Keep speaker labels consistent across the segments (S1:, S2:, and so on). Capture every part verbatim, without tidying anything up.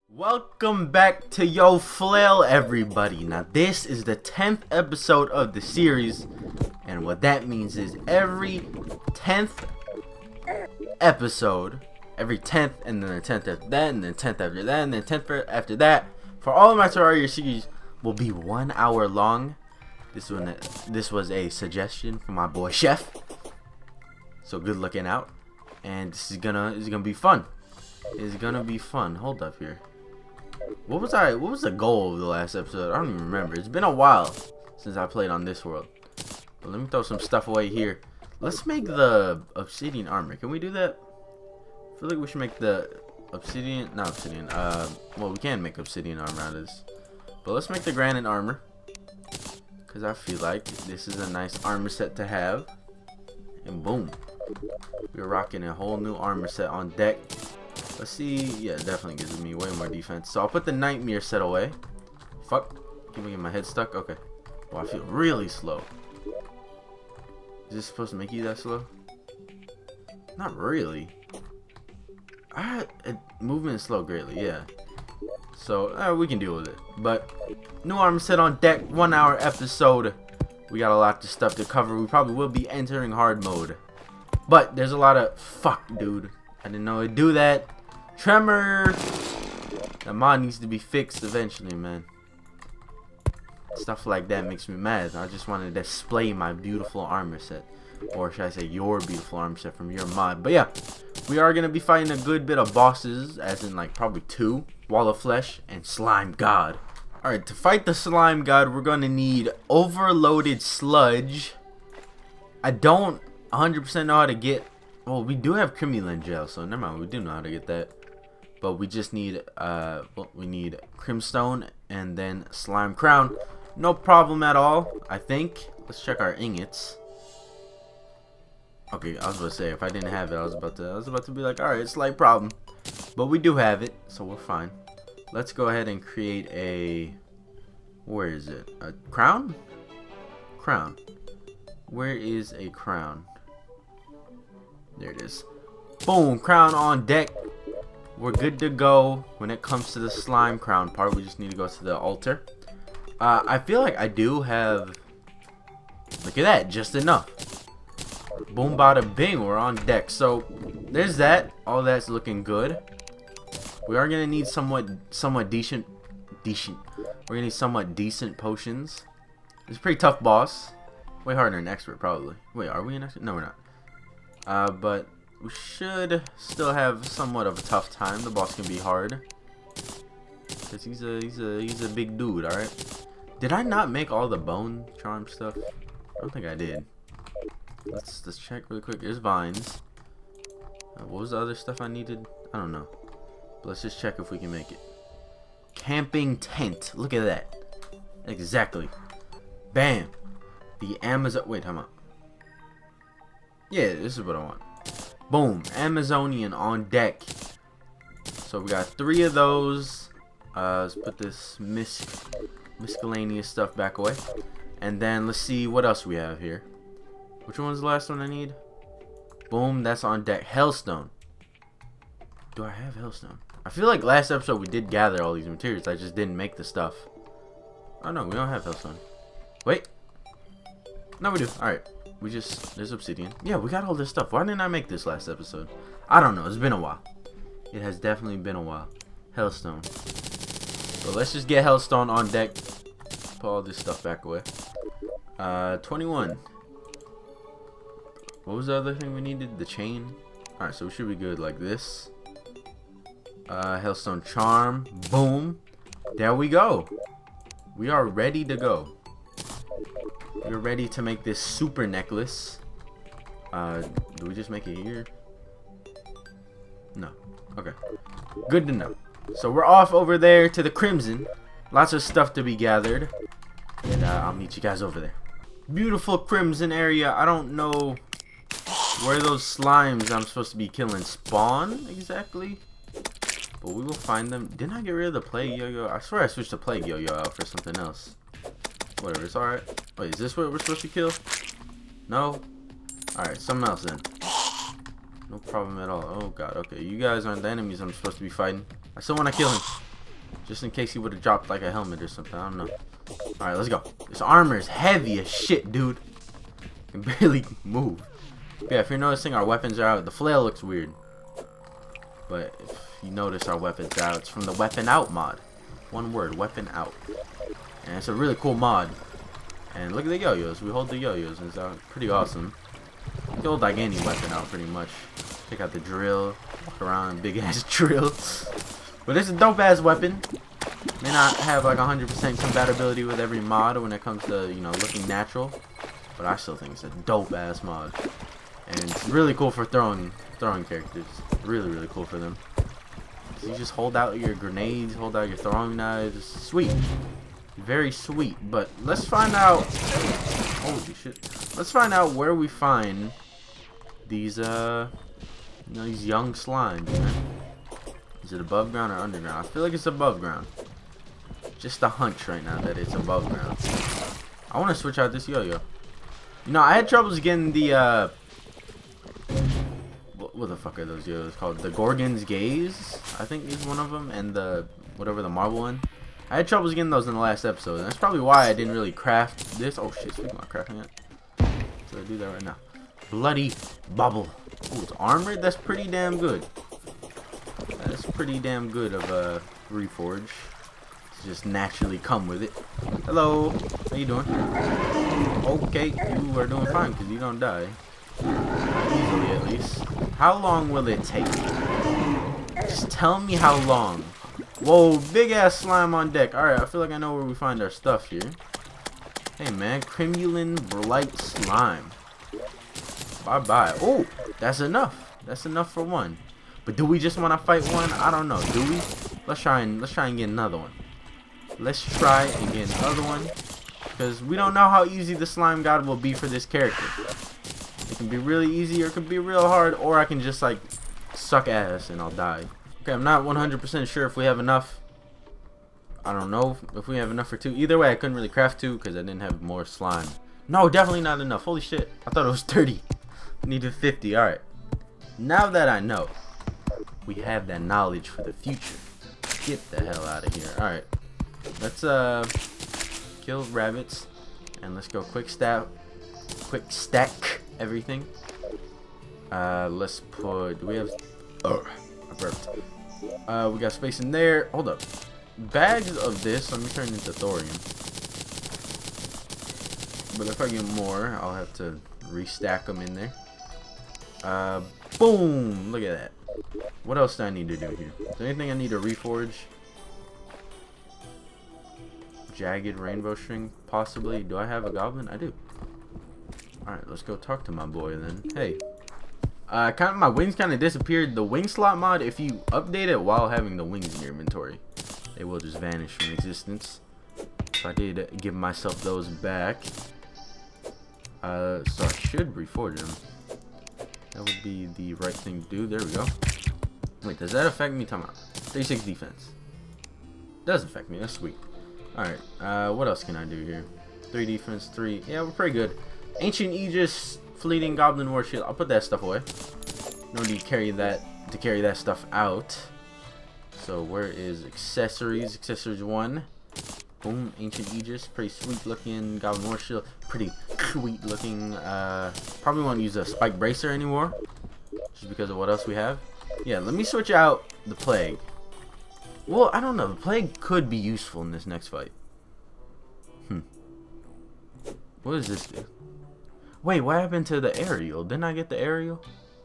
S1: Welcome back to Yo Flail, everybody. Now this is the tenth episode of the series, and what that means is every tenth episode, every tenth and then the tenth after that, and then tenth after that, and then tenth after that, for all of my Terraria series will be one hour long. This one, this was a suggestion from my boy Chef, so good looking out, and this is gonna is gonna be fun. It's gonna be fun. Hold up here. What was I? What was the goal of the last episode? I don't even remember. It's been a while since I played on this world. But let me throw some stuff away here. Let's make the obsidian armor. Can we do that? I feel like we should make the obsidian, not obsidian. Uh, well, we can make obsidian armor out of this. But let's make the granite armor, because I feel like this is a nice armor set to have. And boom, we're rocking a whole new armor set on deck. Let's see. Yeah, it definitely gives me way more defense. So I'll put the nightmare set away. Fuck. Can we get my head stuck? Okay. Well, I feel really slow. Is this supposed to make you that slow? Not really. I uh, movement is slow greatly. Yeah. So uh, we can deal with it. But new armor set on deck. One hour episode. We got a lot of stuff to cover. We probably will be entering hard mode. But there's a lot of fuck, dude. I didn't know it'd do that. Tremor. That mod needs to be fixed eventually, man. Stuff like that makes me mad. I just want to display my beautiful armor set, or should I say your beautiful armor set from your mod. But yeah, we are gonna be fighting a good bit of bosses, as in like probably two: Wall of Flesh and Slime God. All right, to fight the Slime God, we're gonna need overloaded sludge. I don't one hundred percent know how to get. Well, we do have Crimiland gel, so never mind. We do know how to get that. But we just need, uh, well, we need Crimstone and then Slime Crown. No problem at all, I think. Let's check our ingots. Okay, I was about to say, if I didn't have it, I was about to, I was about to be like, all right, slight problem. But we do have it, so we're fine. Let's go ahead and create a, where is it? A crown? Crown. Where is a crown? There it is. Boom, crown on deck. We're good to go. When it comes to the slime crown part, we just need to go to the altar. Uh, I feel like I do have, look at that, just enough. Boom, bada bing, we're on deck. So there's that. All that's looking good. We are gonna need somewhat, somewhat decent, decent. We're gonna need somewhat decent potions. It's a pretty tough boss. Way harder than an expert, probably. Wait, are we an expert? No, we're not. Uh, but we should still have somewhat of a tough time. The boss can be hard, cause he's a he's a he's a big dude. All right. Did I not make all the bone charm stuff? I don't think I did. Let's let's check really quick. There's vines. Uh, what was the other stuff I needed? I don't know. But let's just check if we can make it. Camping tent. Look at that. Exactly. Bam. The Amazon. Wait, how much? Yeah, this is what I want. Boom, Amazonian on deck. So we got three of those. Uh, let's put this mis miscellaneous stuff back away. And then let's see what else we have here. Which one's the last one I need? Boom, that's on deck. Hellstone. Do I have Hellstone? I feel like last episode we did gather all these materials. I just didn't make the stuff. Oh no, we don't have Hellstone. Wait. No, we do. Alright. We just, there's obsidian. Yeah, we got all this stuff. Why didn't I make this last episode? I don't know. It's been a while. It has definitely been a while. Hellstone. So let's just get Hellstone on deck. Put all this stuff back away. Uh, twenty-one. What was the other thing we needed? The chain. Alright, so we should be good like this. Uh, Hellstone charm. Boom. There we go. We are ready to go. We're ready to make this super necklace. Uh, do we just make it here? No. Okay. Good to know. So we're off over there to the Crimson. Lots of stuff to be gathered. And uh, I'll meet you guys over there. Beautiful Crimson area. I don't know where those slimes I'm supposed to be killing spawn exactly. But we will find them. Didn't I get rid of the plague yo-yo? I swear I switched the plague yo-yo out for something else. Whatever, it's alright. Wait, is this what we're supposed to kill? No? Alright, something else then. No problem at all. Oh god, okay. You guys aren't the enemies I'm supposed to be fighting. I still want to kill him. Just in case he would have dropped like a helmet or something. I don't know. Alright, let's go. This armor is heavy as shit, dude. I can barely move. But yeah, if you're noticing, our weapons are out. The flail looks weird. But if you notice, our weapons are out. It's from the Weapon Out mod. One word, Weapon Out. And it's a really cool mod. And look at the yo-yos. We hold the yo-yos. It's uh, pretty awesome. You hold like any weapon out pretty much. Take out the drill. Walk around, big ass drill. But it's a dope ass weapon. May not have like one hundred percent compatibility with every mod when it comes to, you know, looking natural. But I still think it's a dope ass mod. And it's really cool for throwing throwing characters. Really, really cool for them. So you just hold out your grenades, hold out your throwing knives. Sweet. Very sweet. But let's find out. Holy shit. Let's find out where we find these uh you know, these young slimes, man. Is it above ground or underground? I feel like it's above ground. Just a hunch right now that it's above ground. I want to switch out this yo-yo. You know, I had troubles getting the uh what, what the fuck are those yo-yos called? The Gorgon's Gaze, I think is one of them, and the whatever the marble one. I had troubles getting those in the last episode, and that's probably why I didn't really craft this. Oh shit, speaking about crafting it. So I do that right now. Bloody bubble. Oh, it's armored? That's pretty damn good. That's pretty damn good of a reforge. It's just naturally come with it. Hello. How you doing? Okay, you are doing fine because you don't die. Easily at least. How long will it take? Just tell me how long. Whoa, big ass slime on deck. Alright, I feel like I know where we find our stuff here. Hey man, Cremulin Blight Slime. Bye bye. Oh, that's enough. That's enough for one. But do we just want to fight one? I don't know. Do we? Let's try and let's try and get another one. Let's try and get another one, because we don't know how easy the slime god will be for this character. It can be really easy, or it can be real hard, or I can just like suck ass and I'll die. Okay, I'm not one hundred percent sure if we have enough. I don't know if we have enough for two. Either way, I couldn't really craft two because I didn't have more slime. No, definitely not enough. Holy shit. I thought it was thirty. I needed fifty. Alright. Now that I know, we have that knowledge for the future. Get the hell out of here. Alright. Let's uh kill rabbits. And let's go quick stack quick stack everything. Uh let's put do we have oh I burped. Uh we got space in there. Hold up. Bags of this, let me turn into thorium. But if I get more, I'll have to restack them in there. Uh, boom! Look at that. What else do I need to do here? Is there anything I need to reforge? Jagged rainbow string, possibly. Do I have a goblin? I do. Alright, let's go talk to my boy then. Hey. Uh, kind of, my wings kind of disappeared. The wing slot mod, if you update it while having the wings in your inventory, they will just vanish from existence. So I did give myself those back. Uh, so I should reforge them. That would be the right thing to do. There we go. Wait, does that affect me? Time out. thirty-six defense. Does affect me. That's sweet. Alright, uh, what else can I do here? three defense, three. Yeah, we're pretty good. Ancient Aegis, Fleeting Goblin War Shield. I'll put that stuff away. No need to carry that, to carry that stuff out. So where is accessories? Accessories one. Boom, Ancient Aegis, pretty sweet looking. Goblin War Shield, pretty sweet looking. Uh, probably won't use a Spike Bracer anymore, just because of what else we have. Yeah, let me switch out the Plague. Well, I don't know. The Plague could be useful in this next fight. Hmm. What does this do? Wait, what happened to the aerial? Didn't I get the aerial?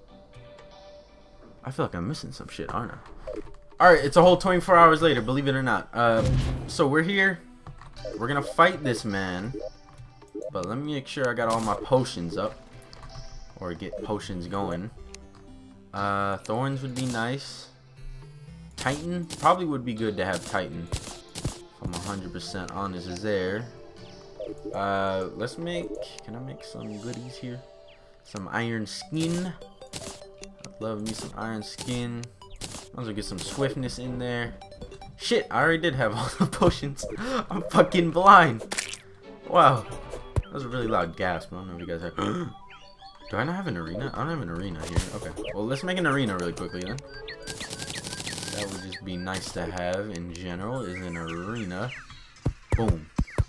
S1: I feel like I'm missing some shit, aren't I? Alright, it's a whole twenty-four hours later, believe it or not. Uh, so we're here. We're gonna fight this man. But let me make sure I got all my potions up. Or get potions going. Uh, Thorns would be nice. Titan? Probably would be good to have Titan. If I'm one hundred percent honest is there. Uh, let's make... Can I make some goodies here? Some iron skin. I'd love me some iron skin. Might as well get some swiftness in there. Shit, I already did have all the potions. I'm fucking blind. Wow. That was a really loud gasp. I don't know if you guys have... Do I not have an arena? I don't have an arena here. Okay. Well, let's make an arena really quickly then. that would just be nice to have in general, is an arena. Boom.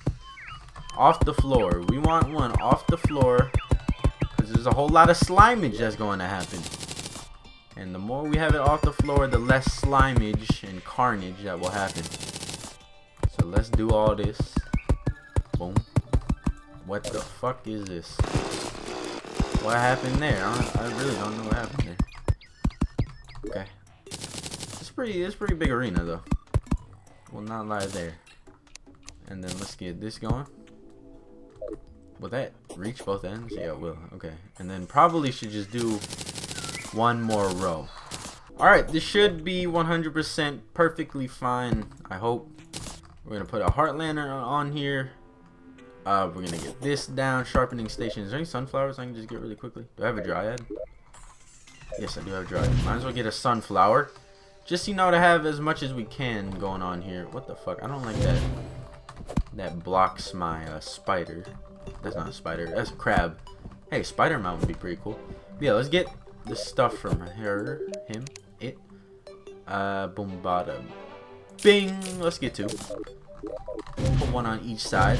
S1: Off the floor. We want one off the floor, because there's a whole lot of slimage that's going to happen. And the more we have it off the floor, the less slimage and carnage that will happen. So let's do all this. Boom. What the fuck is this? What happened there? I, don't, I really don't know what happened there. Okay. It's pretty, it's pretty big arena though. Will not lie there. And then let's get this going. Will that reach both ends? Yeah, it will. Okay. And then probably should just do one more row. Alright, this should be one hundred percent perfectly fine, I hope. We're going to put a heart lantern on here. Uh, we're going to get this down. Sharpening station. Is there any sunflowers I can just get really quickly? Do I have a dryad? Yes, I do have a dryad. Might as well get a sunflower. Just, you know, to have as much as we can going on here. What the fuck? I don't like that. That blocks my uh, spider. That's not a spider. That's a crab. Hey, spider mount would be pretty cool. Yeah, let's get this stuff from her, him, it. Uh, boom, bada, bing. Let's get two. Put one on each side.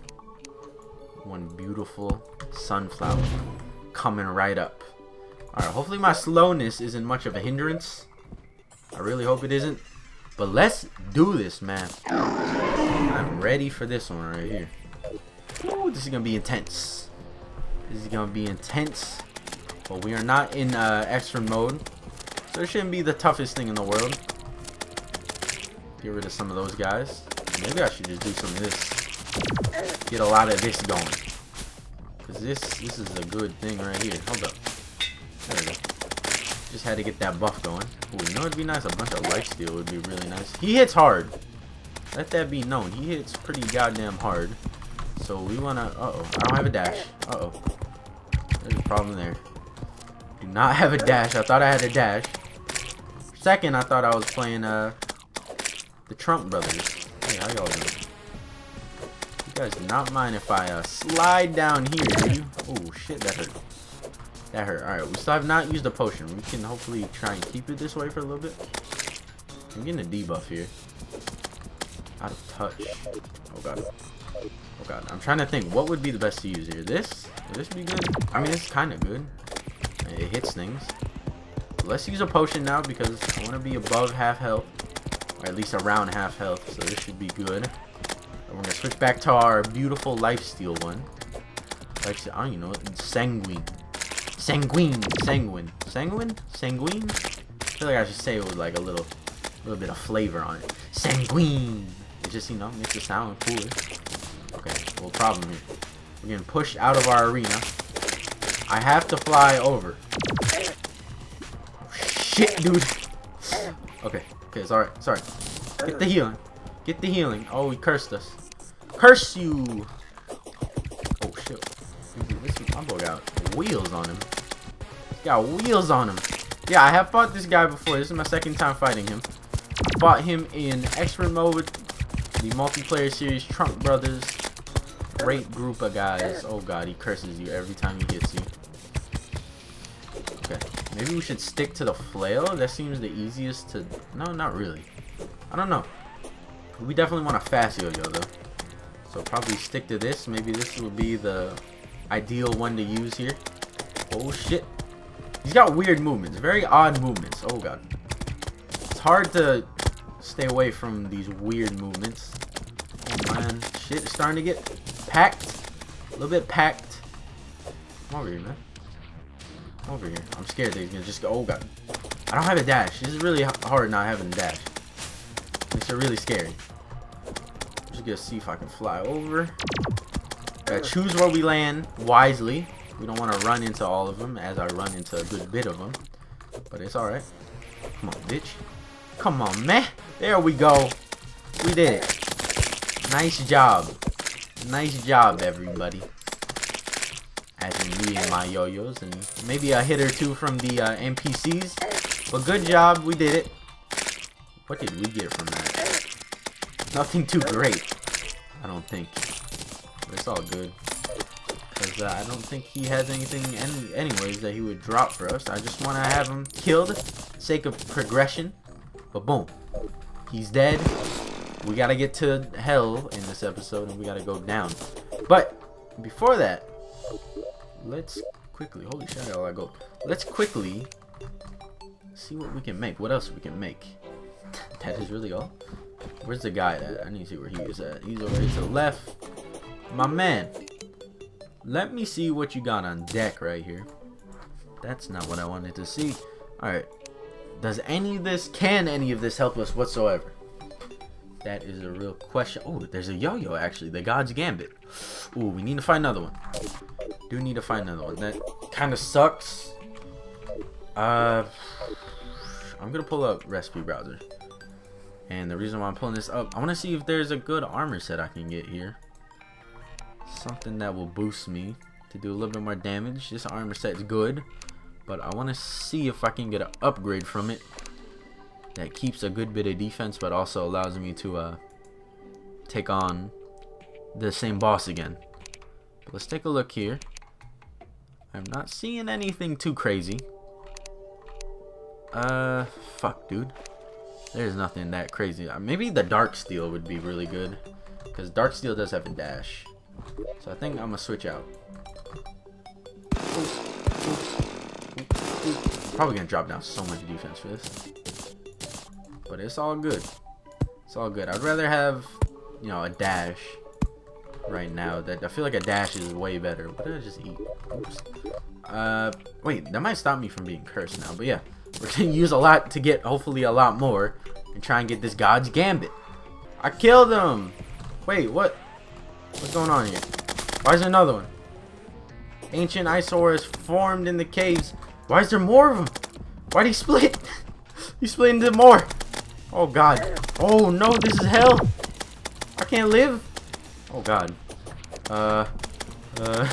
S1: One beautiful sunflower coming right up. Alright, hopefully my slowness isn't much of a hindrance. I really hope it isn't. But let's do this, man. I'm ready for this one right here. Ooh, this is gonna be intense. This is gonna be intense. But we are not in uh, extra mode, so it shouldn't be the toughest thing in the world. Get rid of some of those guys. Maybe I should just do some of this. Get a lot of this going. Cause this this is a good thing right here. Hold up. There we go. Just had to get that buff going. Ooh, you know it'd be nice? A bunch of lifesteal would be really nice. He hits hard. Let that be known. He hits pretty goddamn hard. So we wanna. Uh oh. I don't have a dash. Uh oh. There's a problem there. Do not have a dash. I thought I had a dash. Second, I thought I was playing uh the Trump brothers. Hey, how y'all doing? You guys do not mind if I uh, slide down here, do you? Oh shit, that hurt. That hurt. Alright, we still have not used a potion. We can hopefully try and keep it this way for a little bit. I'm getting a debuff here. Out of touch. Oh god. Oh god. I'm trying to think what would be the best to use here. This? Would this be good? I mean, it's kind of good. It hits things. Let's use a potion now because I want to be above half health. Or at least around half health. So this should be good. And we're going to switch back to our beautiful lifesteal one. Like, I don't even know. Sanguine. Sanguine. Sanguine. Sanguine? Sanguine? I feel like I should say it with like a little, little bit of flavor on it. Sanguine. It just, you know, makes it sound cooler. Okay, well, problem here. We're getting pushed out of our arena. I have to fly over. Oh, shit, dude. Okay, okay, it's alright, it's alright. Get the healing. Get the healing. Oh, he cursed us. Curse you! Oh, shit. This my boy got wheels on him. He's got wheels on him. Yeah, I have fought this guy before. This is my second time fighting him. I fought him in expert mode, the multiplayer series Trump Brothers. Great group of guys. Oh god, he curses you every time he hits you. Okay, maybe we should stick to the flail. That seems the easiest to. No, not really. I don't know. We definitely want a fast yo-yo though. So probably stick to this. Maybe this will be the ideal one to use here. Oh shit. He's got weird movements. Very odd movements. Oh god. It's hard to stay away from these weird movements. Oh man. Shit is starting to get packed. A little bit packed. Come over here, man. Come over here. I'm scared that he's gonna just go. Oh god. I don't have a dash. This is really hard not having a dash. Makes it really scary. I'm just gonna see if I can fly over. Gotta choose where we land wisely. We don't want to run into all of them, as I run into a good bit of them. But it's alright. Come on, bitch. Come on, man. There we go. We did it. Nice job. Nice job, everybody. As in me and my yo-yos. And maybe a hit or two from the uh, N P Cs. But good job. We did it. What did we get from that? Nothing too great. I don't think. But it's all good. Because uh, I don't think he has anything any anyways that he would drop for us. I just want to have him killed. Sake of progression. But boom. He's dead. We gotta get to hell in this episode, and we gotta go down. But before that, let's quickly. Holy shit, I got a lot of gold. Let's quickly see what we can make. What else we can make? That is really all. Where's the guy at? I need to see where he is at. He's over here to the left. My man. Let me see what you got on deck right here. That's not what I wanted to see. Alright. Does any of this, can any of this help us whatsoever? That is a real question. Oh, there's a yo-yo actually. The God's Gambit. Ooh, we need to find another one. Do need to find another one. That kind of sucks. Uh, I'm going to pull up Recipe Browser. And the reason why I'm pulling this up, I want to see if there's a good armor set I can get here. Something that will boost me to do a little bit more damage. This armor set is good, but I want to see if I can get an upgrade from it that keeps a good bit of defense, but also allows me to uh, take on the same boss again. But let's take a look here. I'm not seeing anything too crazy. Uh, fuck, dude. There's nothing that crazy. Maybe the Dark Steel would be really good, because Dark Steel does have a dash. So I think I'm gonna switch out. Probably gonna drop down so much defense for this, but it's all good. It's all good. I'd rather have, you know, a dash right now. That I feel like a dash is way better. What did I just eat? Oops. Uh, wait, that might stop me from being cursed now. But yeah, we're gonna use a lot to get hopefully a lot more and try and get this God's Gambit. I killed him. Wait, what? What's going on here? Why is there another one? Ancient Isosaurus formed in the caves. Why is there more of them? Why'd he split? He split into more. Oh god. Oh no, this is hell. I can't live. Oh god. Uh. Uh.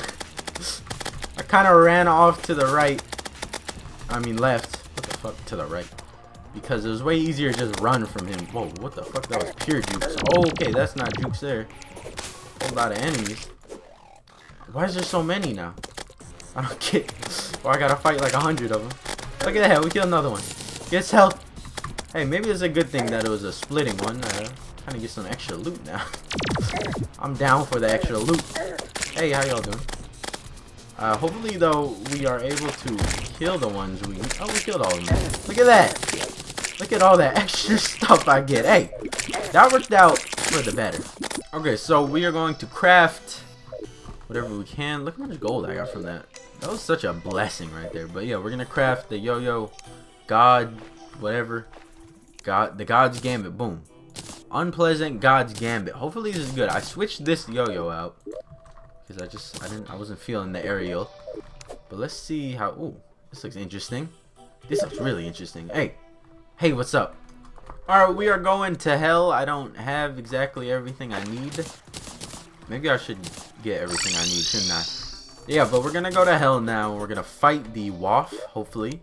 S1: I kind of ran off to the right. I mean left. What the fuck? To the right. Because it was way easier to just run from him. Whoa, what the fuck? That was pure jukes. Oh, okay, that's not jukes there. A lot of enemies. Why is there so many now? I don't get. Or I gotta fight like a hundred of them. Look at that, we killed another one. Gets health. Hey, maybe it's a good thing that it was a splitting one. Uh, kind of get some extra loot now. I'm down for the extra loot. Hey, how y'all doing? Uh, hopefully though we are able to kill the ones we. Oh, we killed all of them. Look at that. Look at all that extra stuff I get. Hey, that worked out for the better. Okay, so we are going to craft whatever we can. Look how much gold I got from that. That was such a blessing right there. But yeah, we're gonna craft the yo-yo god whatever god the God's Gambit. Boom. Unpleasant God's Gambit. Hopefully this is good. I switched this yo-yo out because I just I didn't I wasn't feeling the aerial. But let's see how. Ooh, this looks interesting. This looks really interesting. Hey, hey, what's up? Alright, we are going to hell. I don't have exactly everything I need. Maybe I should get everything I need, shouldn't I? Yeah, but we're gonna go to hell now. We're gonna fight the Waff, hopefully.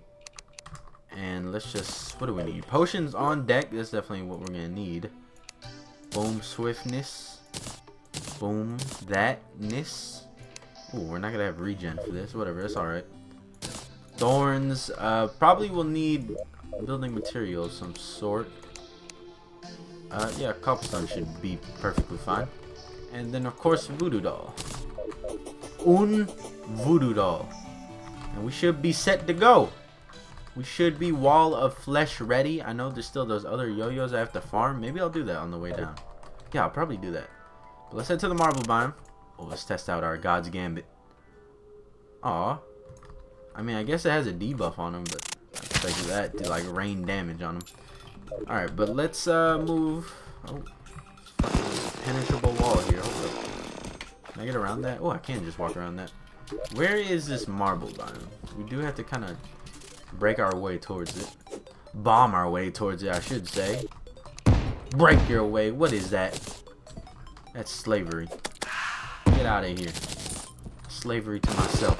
S1: And let's just, what do we need? Potions on deck. That's definitely what we're gonna need. Boom, swiftness. Boom, thatness. Ooh, we're not gonna have regen for this. Whatever, it's alright. Thorns. Uh, probably will need building materials of some sort. Uh, yeah, cobblestone should be perfectly fine. And then, of course, voodoo doll. Un voodoo doll. And we should be set to go. We should be wall of flesh ready. I know there's still those other yo-yos I have to farm. Maybe I'll do that on the way down. Yeah, I'll probably do that. But let's head to the marble biome. Oh, let's test out our God's Gambit. Aw. I mean, I guess it has a debuff on him, but I expect that to like rain damage on him. Alright, but let's uh, move. Oh, fucking penetrable wall here. Hold up. Can I get around that? Oh, I can just walk around that. Where is this marble biome? We do have to kind of break our way towards it. Bomb our way towards it, I should say. Break your way. What is that? That's slavery. Get out of here. Slavery to myself.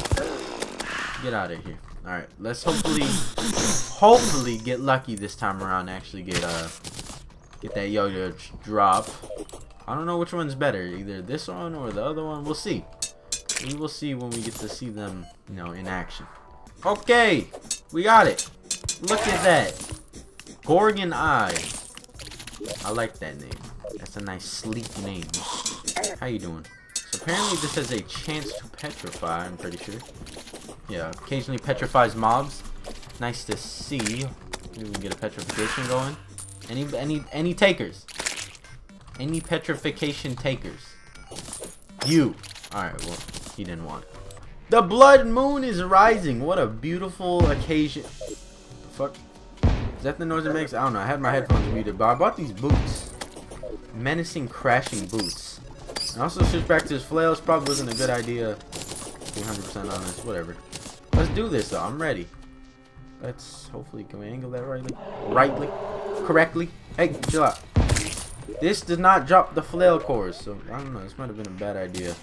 S1: Get out of here. Alright, let's hopefully hopefully get lucky this time around and actually get uh get that yo-yo drop. I don't know which one's better, either this one or the other one. We'll see. We will see when we get to see them, you know, in action. Okay, we got it. Look at that. Gorgon Eye. I like that name. That's a nice sleek name. How you doing? So apparently this has a chance to petrify, I'm pretty sure. Yeah, occasionally petrifies mobs. Nice to see. Maybe we can get a petrification going. Any any any takers? Any petrification takers? You. Alright, well, he didn't want it. The blood moon is rising. What a beautiful occasion. The fuck? Is that the noise it makes? I don't know. I had my headphones muted, but I bought these boots. Menacing crashing boots. And also switch back to his flails. Probably wasn't a good idea. To be one hundred percent honest. Whatever. Let's do this though. I'm ready. Let's hopefully can we angle that rightly? Rightly? Correctly? Hey, chill out. This does not drop the flail cores, so I don't know. This might have been a bad idea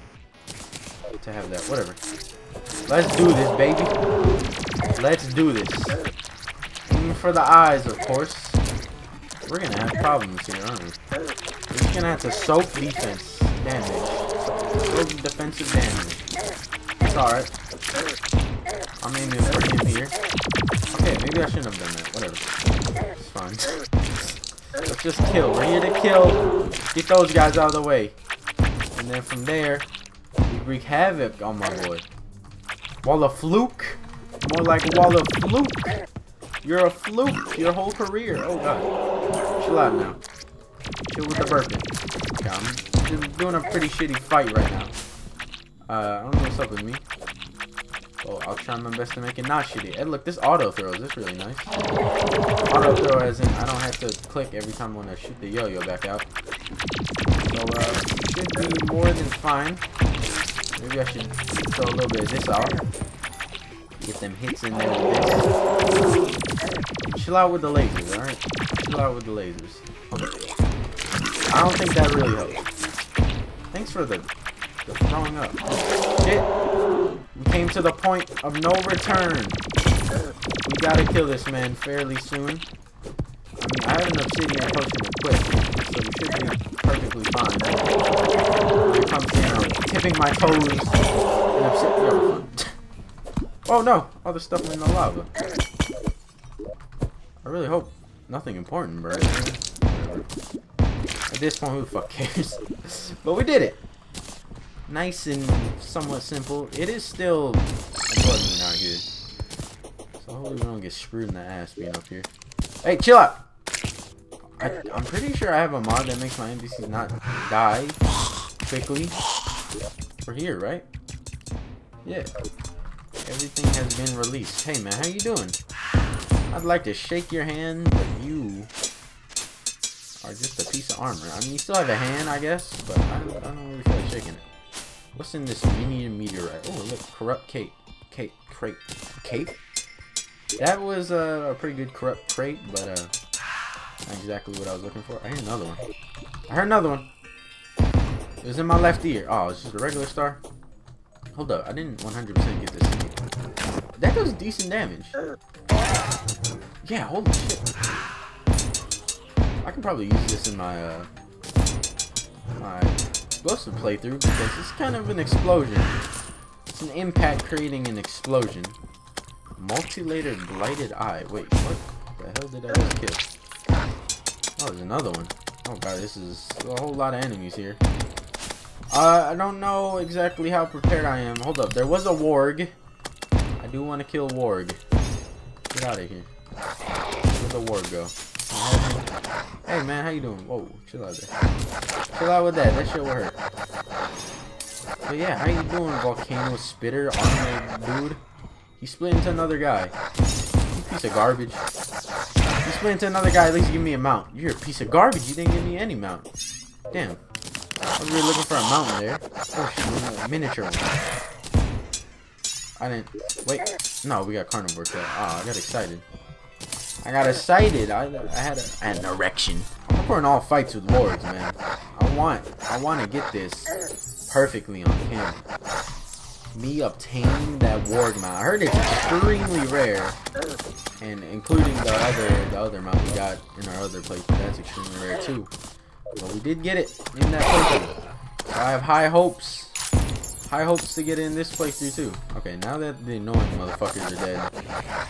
S1: to have that. Whatever. Let's do this, baby. Let's do this. Aiming for the eyes, of course. We're gonna have problems here, aren't we? We're just gonna have to soak defense damage. Soak defensive damage. It's alright. I'm aiming for him here. Okay, maybe I shouldn't have done that. Whatever. It's fine. Let's just kill. We're here to kill. Get those guys out of the way. And then from there, we wreak havoc on my boy. Walla Fluke. More like Walla Fluke. You're a fluke your whole career. Oh god. Chill out now. Chill with the burping. Okay, I'm just doing a pretty shitty fight right now. Uh, I don't know what's up with me. Well, I'll try my best to make it not shitty. Hey, look, this auto throws. This is really nice. Auto throw as in I don't have to click every time I want to shoot the yo-yo back out. So, uh, should be more than fine. Maybe I should throw a little bit of this out. Get them hits in there with this. Chill out with the lasers, alright? Chill out with the lasers. Okay. I don't think that really helps. Thanks for the, the throwing up. Shit. We came to the point of no return. We gotta kill this man fairly soon. I mean, I have an obsidian potion equipped, so we should be perfectly fine. Here comes in, I'm tipping my toes in obsidian. Oh no! All the stuff in the lava. I really hope nothing important, bro. At this point, who the fuck cares? But we did it. Nice and somewhat simple. It is still a blood moon out here. So hopefully we don't get screwed in the ass being up here. Hey, chill out! I, I'm pretty sure I have a mod that makes my N P Cs not die quickly. We're here, right? Yeah. Everything has been released. Hey man, how you doing? I'd like to shake your hand, but you are just a piece of armor. I mean, you still have a hand, I guess, but I don't, I don't really feel like shaking it. What's in this mini meteorite? Oh, look, corrupt cape. Cape. Crate. Cape? That was uh, a pretty good corrupt crate, but uh, not exactly what I was looking for. I heard another one. I heard another one. It was in my left ear. Oh, it's just a regular star. Hold up, I didn't one hundred percent get this thing. That does decent damage. Yeah, holy shit. I can probably use this in my uh, my explosive playthrough because it's kind of an explosion. It's an impact creating an explosion. Multi-layered blighted eye. Wait, what the hell did I just kill? Oh, there's another one. Oh god, this is a whole lot of enemies here. Uh, I don't know exactly how prepared I am. Hold up, there was a warg. I do want to kill warg. Get out of here. Where'd the warg go? Hey man, how you doing? Whoa, chill out there. Chill out with that. That shit will hurt. But yeah, how you doing, volcano spitter armored dude? He split into another guy. You piece of garbage. You split into another guy. At least give me a mount. You're a piece of garbage. You didn't give me any mount. Damn. I was really looking for a mountain there. Oh shit, a miniature one. I didn't. Wait. No, we got carnivore tail. Oh, I got excited. I got excited. I, I had a, I had an erection. I'm recording all fights with lords, man. I want, I want to get this perfectly on camera. Me obtaining that warg mount. I heard it's extremely rare, and including the other, the other mount we got in our other playthrough, that's extremely rare too. But we did get it in that playthrough. So I have high hopes. High hopes to get it in this playthrough too. Okay, now that the annoying motherfuckers are dead,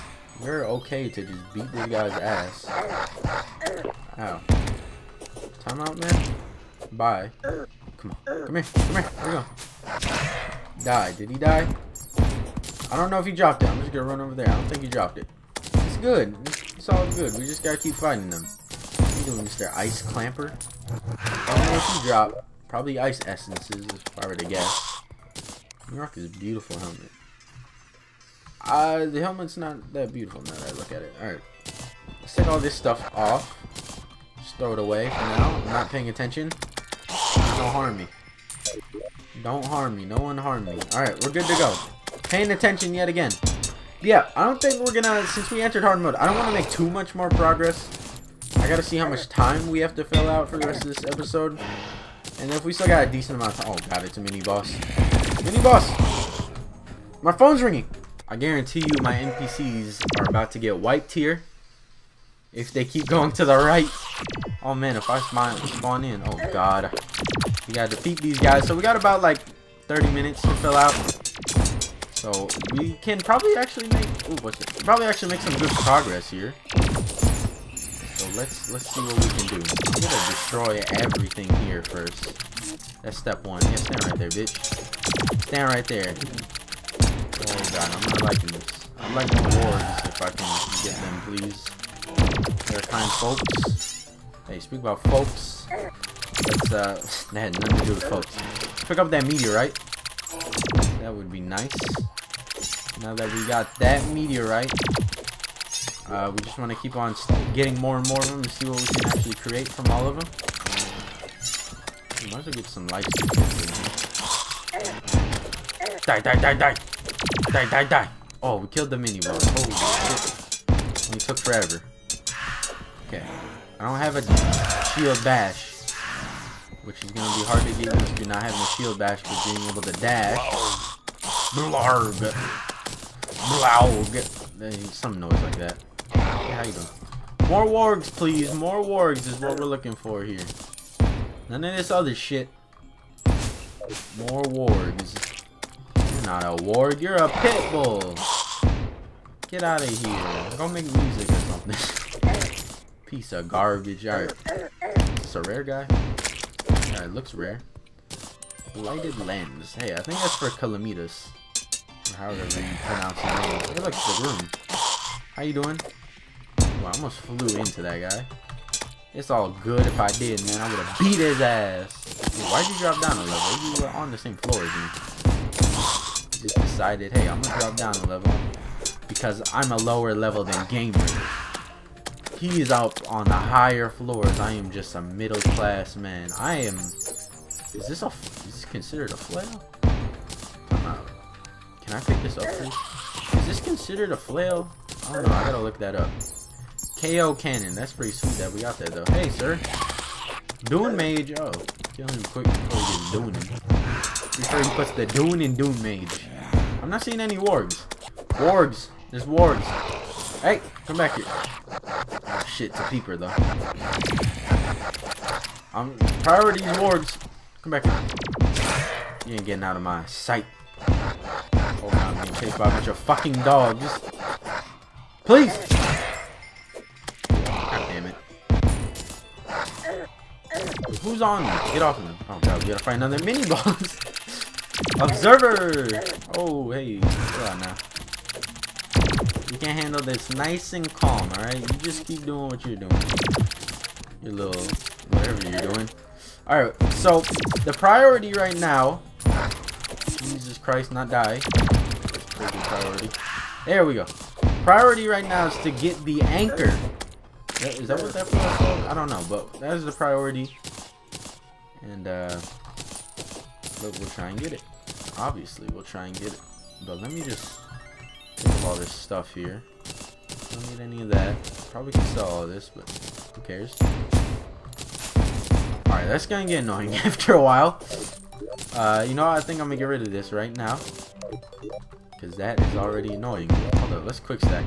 S1: You're okay to just beat this guy's ass. Ow. Time out, man. Bye. Come on. Come here. Come here. Where we go? Die. Did he die? I don't know if he dropped it. I'm just gonna run over there. I don't think he dropped it. It's good. It's all good. We just gotta keep fighting them. What are you doing, Mister Ice Clamper? I don't know if he dropped. Probably ice essences, if I were to guess. New York is a beautiful helmet. Uh, the helmet's not that beautiful now that I look at it. Alright. Let's take all this stuff off. Just throw it away for now. I'm not paying attention. Don't harm me. Don't harm me. No one harm me. Alright, we're good to go. Paying attention yet again. Yeah, I don't think we're gonna, since we entered hard mode, I don't want to make too much more progress. I gotta see how much time we have to fill out for the rest of this episode. And if we still got a decent amount of time. Oh god, it's a mini boss. Mini boss! My phone's ringing. I guarantee you my N P Cs are about to get wiped here. If they keep going to the right. Oh man, if I spawn in. Oh god. We gotta defeat these guys. So we got about like thirty minutes to fill out. So we can probably actually make ooh, what's it? Probably actually make some good progress here. So let's let's see what we can do. I'm gonna destroy everything here first. That's step one. Yeah, stand right there, bitch. Stand right there. Oh god, I'm not liking this. I'd like more wards if I can get them, please. They're kind folks. Hey, speak about folks. Let's uh that had nothing to do with folks. Pick up that meteorite. That would be nice. Now that we got that meteorite, uh, we just want to keep on getting more and more of them and see what we can actually create from all of them. We might as well get some life steals. Die, die, die, die! Die, die, die! Oh, we killed the mini boss. Holy shit. Only took forever. Okay. I don't have a shield bash, which is going to be hard to get used to not having a shield bash, but being able to dash. Blarg. Blaug. Some noise like that. Hey, how you doing? More wargs, please. More wargs is what we're looking for here. None of this other shit. More wargs. You're not a warg. You're a pit bull. Get out of here. Go make music or something. Piece of garbage. Alright. It's a rare guy. Alright, looks rare. Lighted lens. Hey, I think that's for Calamitas. Or however you pronounce his name. Hey, look, it's the room. How you doing? Well, I almost flew into that guy. It's all good if I did, man. I would have beat his ass. Dude, why'd you drop down a level? You were on the same floor as me. You just decided, hey, I'm gonna drop down a level because I'm a lower level than Gamer. He is up on the higher floors. I am just a middle class man. I am. Is this a? Is this considered a flail? Uh, can I pick this up, please? Is this considered a flail? I don't know. I gotta look that up. K O cannon. That's pretty sweet that we got that though. Hey, sir. Dune mage. Oh, kill him quick before he gets Dune. Before he puts the Dune in Dune mage. I'm not seeing any wargs. Wargs. There's wargs. Hey, come back here. Oh shit, it's a peeper though. I'm priorities wargs. Come back here. You ain't getting out of my sight. Oh my, I'm being chased by a bunch of fucking dogs. Please. God damn it. Who's on me? Get off of me. Oh god, we gotta find another mini boss. Observer! Oh, hey. Chill out now. You can handle this nice and calm, alright? You just keep doing what you're doing. Your little, whatever you're doing. Alright, so, the priority right now... Jesus Christ, not die. That's a pretty good priority. There we go. Priority right now is to get the anchor. Is that what that was called? I don't know, but that is the priority. And, uh... But we'll try and get it. Obviously, we'll try and get it. But let me just take all this stuff here. Don't need any of that. Probably can sell all this, but who cares? Alright, that's gonna get annoying after a while. Uh, you know, I think I'm gonna get rid of this right now. Because that is already annoying. Hold up, let's quick stack.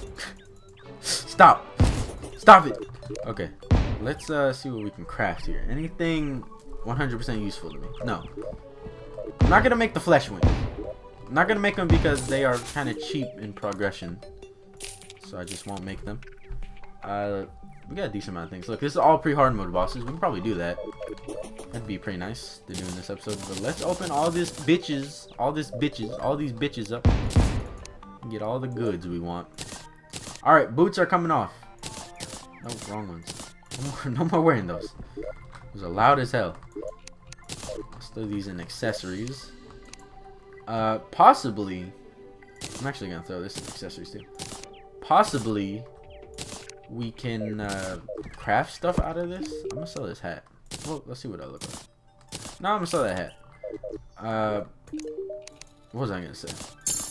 S1: Stop! Stop it! Okay, let's uh, see what we can craft here. Anything one hundred percent useful to me? No. I'm not gonna make the flesh wings. I'm not gonna make them because they are kind of cheap in progression. so I just won't make them. Uh, we got a decent amount of things. Look, this is all pre-hard mode bosses. We can probably do that. That'd be pretty nice to do in this episode. But let's open all this bitches, all this bitches, all these bitches up. And get all the goods we want. All right, boots are coming off. No, wrong ones. No more, no more wearing those. Those are loud as hell. Let's throw these in accessories. Uh, possibly. I'm actually gonna throw this in accessories too. Possibly, we can uh, craft stuff out of this. I'm gonna sell this hat. Well, let's see what I look like. No, I'm gonna sell that hat. Uh, what was I gonna say?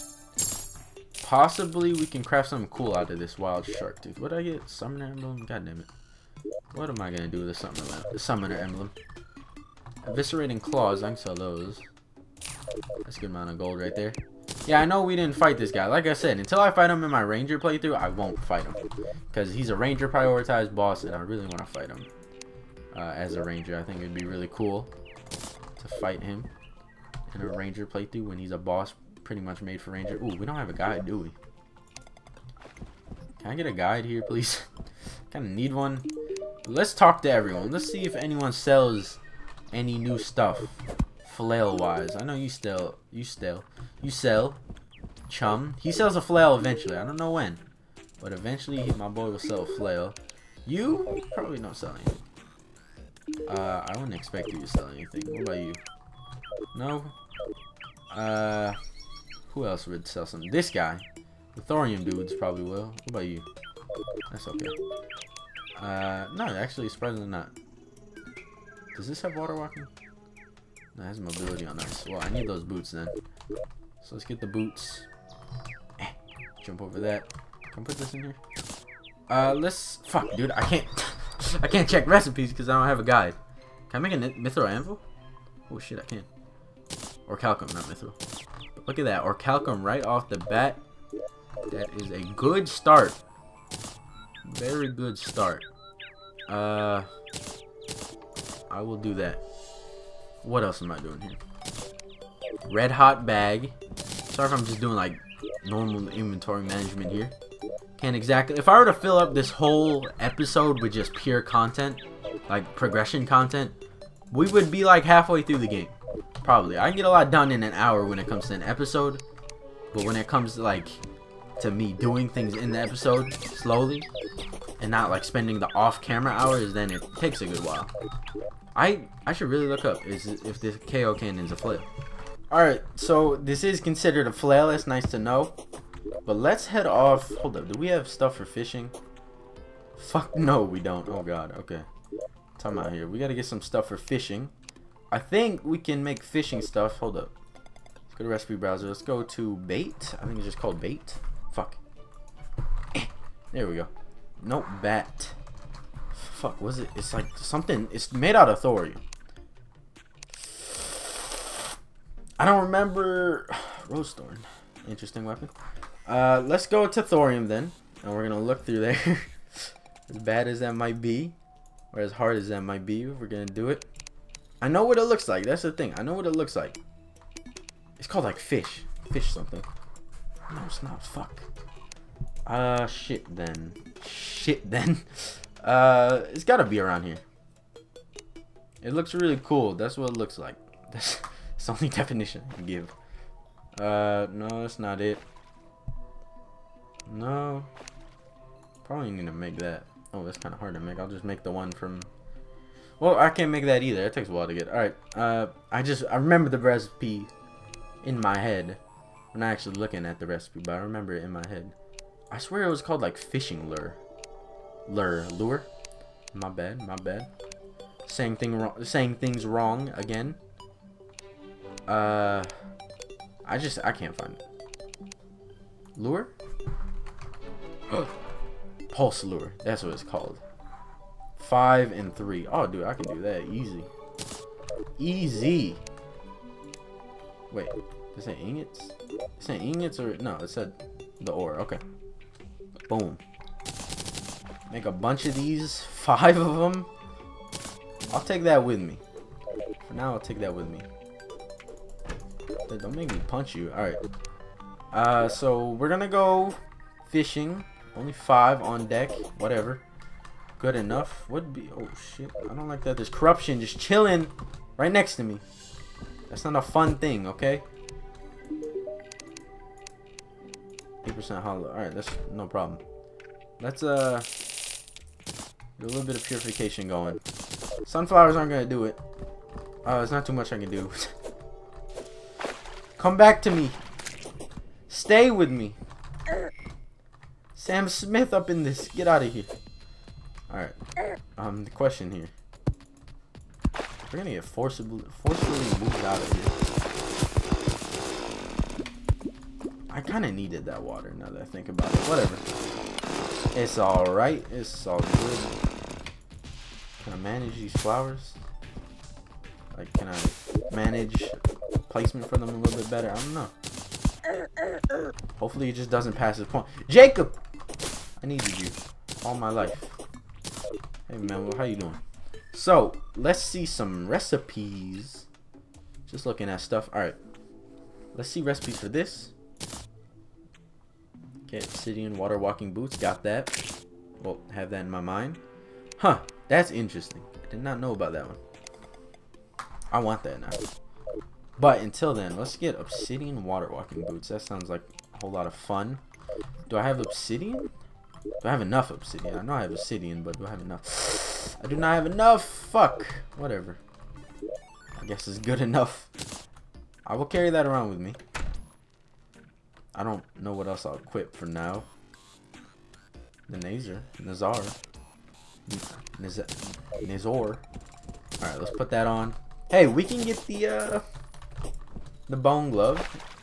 S1: Possibly we can craft something cool out of this wild shark tooth. What did I get? Summoner emblem? God damn it. What am I gonna do with the summoner, the summoner emblem? Eviscerating claws. I can sell those. That's a good amount of gold right there. Yeah, I know we didn't fight this guy. Like I said, until I fight him in my ranger playthrough, I won't fight him. Because he's a ranger prioritized boss, and I really want to fight him. Uh, as a ranger, I think it'd be really cool to fight him in a ranger playthrough when he's a boss pretty much made for ranger. Ooh, we don't have a guide, do we? Can I get a guide here, please? Kind of need one. Let's talk to everyone. Let's see if anyone sells any new stuff, flail wise. I know you still, you still, you sell. Chum, he sells a flail eventually. I don't know when, but eventually my boy will sell a flail. You probably don't sell anything. Uh, I wouldn't expect you to sell anything. What about you? No. Uh, who else would sell something? This guy, the thorium dudes probably will. What about you? That's okay. Uh, no, actually, surprisingly not. Does this have water walking? No, it has mobility on ice. Well, I need those boots then. So let's get the boots. Eh, jump over that. Can I put this in here? Uh, let's. Fuck, dude. I can't. I can't check recipes because I don't have a guide. Can I make a mithril anvil? Oh shit, I can. Orichalcum, not mithril. But look at that. Orichalcum right off the bat. That is a good start. Very good start. Uh, I will do that. What else am I doing here? Red hot bag. Sorry if I'm just doing like normal inventory management here. Can't exactly. If I were to fill up this whole episode with just pure content, like progression content, we would be like halfway through the game. Probably. I can get a lot done in an hour when it comes to an episode, but when it comes to like to me doing things in the episode slowly and not like spending the off-camera hours, then it takes a good while. I I should really look up is if this K O cannon is a flail. Alright, so this is considered a flail. It's nice to know. But let's head off. Hold up, do we have stuff for fishing? Fuck no, we don't. Oh god, okay. Time out here. We gotta get some stuff for fishing. I think we can make fishing stuff. Hold up. Let's go to recipe browser. Let's go to bait. I think it's just called bait. Fuck. There we go. Nope, bat. Fuck, was it? It's like something. It's made out of thorium. I don't remember. Rose thorn. Interesting weapon. Uh, let's go to thorium then, and we're gonna look through there. As bad as that might be, or as hard as that might be, we're gonna do it. I know what it looks like. That's the thing. I know what it looks like. It's called like fish. Fish something. No, it's not. Fuck. Uh, shit then. Shit then. Uh, it's gotta be around here. It looks really cool. That's what it looks like. That's, that's the only definition I can give. Uh, no, that's not it. No. Probably need to make that. Oh, that's kind of hard to make. I'll just make the one from... Well, I can't make that either. It takes a while to get. Alright, uh, I just... I remember the recipe in my head. I'm not actually looking at the recipe, but I remember it in my head. I swear it was called, like, fishing lure. Lure. Lure? My bad, my bad. Saying, thing wrong, saying things wrong again. Uh... I just... I can't find it. Lure? Pulse lure. That's what it's called. Five and three. Oh, dude, I can do that easy. Easy. Wait, this ain't ingots? This ain't ingots or no? It said the ore. Okay. Boom. Make a bunch of these. Five of them. I'll take that with me. For now, I'll take that with me. Don't make me punch you. All right. Uh, so we're gonna go fishing. Only five on deck. Whatever. Good enough. Would be. Oh shit. I don't like that. There's corruption just chilling right next to me. That's not a fun thing, okay? eight percent hollow. Alright, that's no problem. Let's uh get a little bit of purification going. Sunflowers aren't gonna do it. Uh, there's not too much I can do. Come back to me. Stay with me. Sam Smith up in this. Get out of here. Alright. Um, the question here. We're gonna get forcibly, forcibly moved out of here. I kind of needed that water now that I think about it. Whatever. It's alright. It's all good. Can I manage these flowers? Like, can I manage placement for them a little bit better? I don't know. Hopefully it just doesn't pass this point. Jacob! I needed you all my life. Hey man, well, how you doing? So, let's see some recipes. Just looking at stuff. Alright. Let's see recipes for this. Okay, obsidian water walking boots. Got that. Well, have that in my mind. Huh. That's interesting. I did not know about that one. I want that now. But until then, let's get obsidian water walking boots. That sounds like a whole lot of fun. Do I have obsidian? Do I have enough obsidian? I know I have obsidian, but do I have enough? I do not have enough. Fuck. Whatever. I guess it's good enough. I will carry that around with me. I don't know what else I'll equip for now. The Nazar. Nazar. Naz Nazor. Alright, let's put that on. Hey, we can get the uh the bone glove.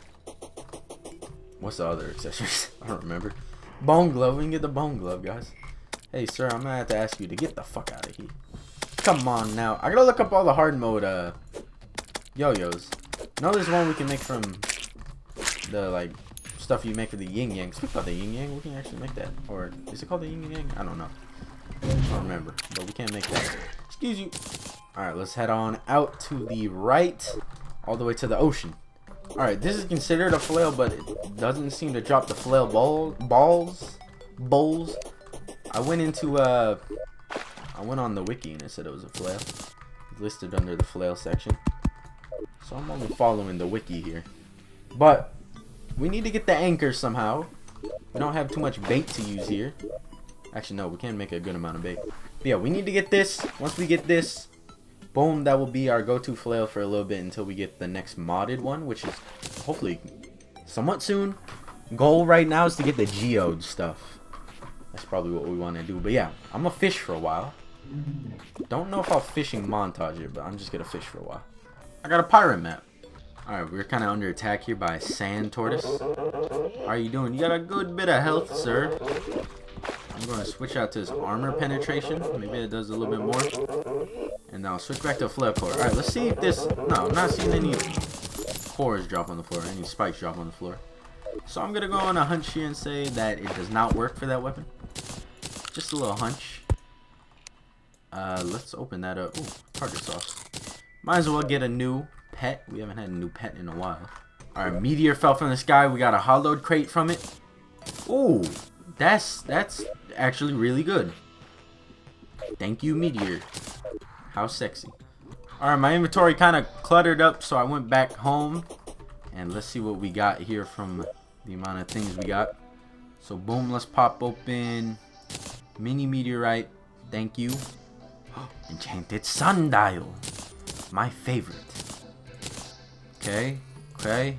S1: What's the other accessories? I don't remember. Bone glove. We can get the bone glove, guys. Hey, sir, I'm gonna have to ask you to get the fuck out of here. Come on now. I gotta look up all the hard mode uh yo-yos. I know there's one we can make from the like stuff you make for the yin yang. Speak about the yin yang, we can actually make that. Or is it called the yin yang? I don't know. I don't remember. But we can't make that. Excuse you. Alright, let's head on out to the right. All the way to the ocean. Alright, this is considered a flail, but it doesn't seem to drop the flail ball, balls. Bowls. I went into, uh... I went on the wiki and it said it was a flail. It's listed under the flail section. So I'm only following the wiki here. But, we need to get the anchor somehow. We don't have too much bait to use here. Actually, no, we can make a good amount of bait. But yeah, we need to get this. Once we get this, boom, that will be our go-to flail for a little bit until we get the next modded one, which is hopefully somewhat soon. Goal right now is to get the geode stuff. That's probably what we want to do. But yeah, I'm gonna fish for a while. Don't know if I'll fishing montage it, but I'm just gonna fish for a while. I got a pirate map. Alright, we're kind of under attack here by a sand tortoise. How are you doing? You got a good bit of health, sir. I'm going to switch out to this armor penetration. Maybe it does a little bit more. And now I'll switch back to a flare core. Alright, let's see if this... No, I'm not seeing any cores drop on the floor. Any spikes drop on the floor. So I'm going to go on a hunch here and say that it does not work for that weapon. Just a little hunch. Uh, let's open that up. Ooh, target sauce. Might as well get a new pet. We haven't had a new pet in a while. Alright, meteor fell from the sky. We got a hollowed crate from it. Ooh, that's that's actually really good. Thank you, meteor. How sexy. Alright, my inventory kind of cluttered up, so I went back home. And let's see what we got here from the amount of things we got. So boom, let's pop open mini meteorite. Thank you. Enchanted sundial. My favorite. Okay, okay.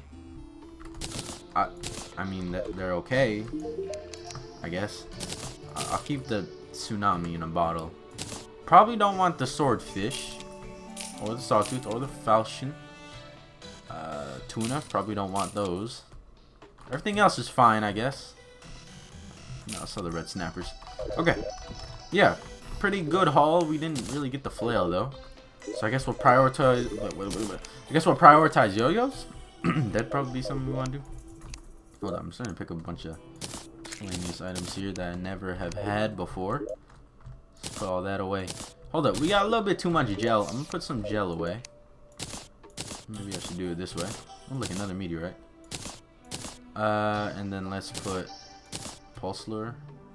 S1: I, I mean, they're okay, I guess. I'll keep the tsunami in a bottle. Probably don't want the swordfish, or the sawtooth, or the falchion. Uh, tuna, probably don't want those. Everything else is fine, I guess. No, so the red snappers. Okay, yeah, pretty good haul. We didn't really get the flail though. So I guess we'll prioritize. Wait, wait, wait, wait. I guess we'll prioritize yo-yos. That'd probably be something we want to do. Hold on, I'm starting to pick up a bunch of miscellaneous items here that I never have had before. Let's put all that away. Hold up, we got a little bit too much gel. I'm gonna put some gel away. Maybe I should do it this way. Oh, look, another meteorite. Uh, and then let's put pulse lure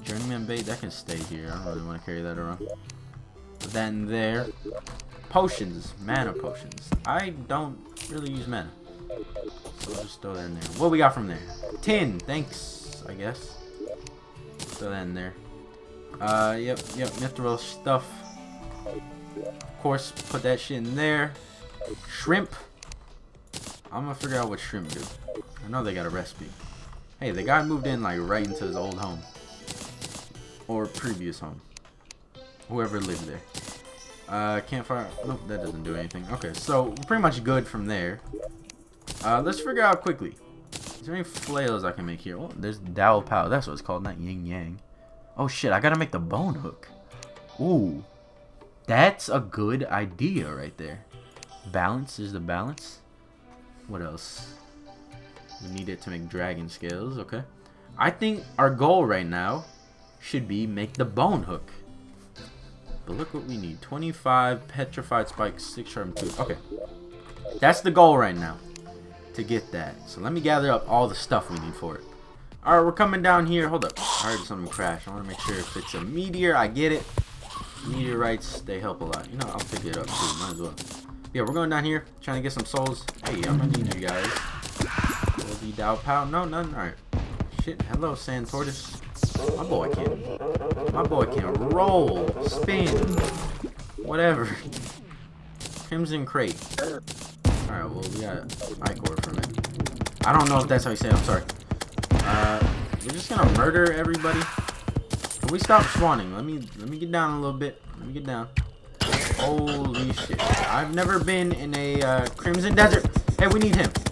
S1: Journeyman bait, that can stay here. I don't really want to carry that around. Put that in there. Potions. Mana potions. I don't really use mana. So we'll just throw that in there. What we got from there? Tin. Thanks, I guess. Throw that in there. Uh, yep, yep. Mithril stuff. Of course, put that shit in there. Shrimp. I'm gonna figure out what shrimp do. I know they got a recipe. Hey, the guy moved in like right into his old home. Or previous home. Whoever lived there. Uh, campfire. Nope, that doesn't do anything. Okay, so we're pretty much good from there. Uh, let's figure out quickly. Is there any flails I can make here? Oh, there's Dao Pow. That's what it's called, not Yin Yang. Oh shit, I gotta make the bone hook. Ooh. That's a good idea right there. Balance is the balance. What else? We need it to make dragon scales, okay. I think our goal right now should be make the bone hook. But look what we need. twenty-five petrified spikes, six sharpened tooth. Okay. That's the goal right now. To get that. So let me gather up all the stuff we need for it. Alright, we're coming down here. Hold up. I heard something crash. I want to make sure if it's a meteor, I get it. Meteorites, they help a lot. You know, I'll pick it up too. Might as well. Yeah, we're going down here. Trying to get some souls. Hey, I'm going to need you guys. Will be Dao Pow. No, none. Alright. Shit. Hello, Sand Tortoise. My boy can. My boy can roll, spin, whatever. Crimson Crate. Alright, well, we got Ichor from it. I don't know if that's how you say it. I'm sorry. Uh, we're just gonna murder everybody. Can we stop spawning? Let me let me get down a little bit. Let me get down. Holy shit! I've never been in a uh, Crimson Desert. Hey, we need him.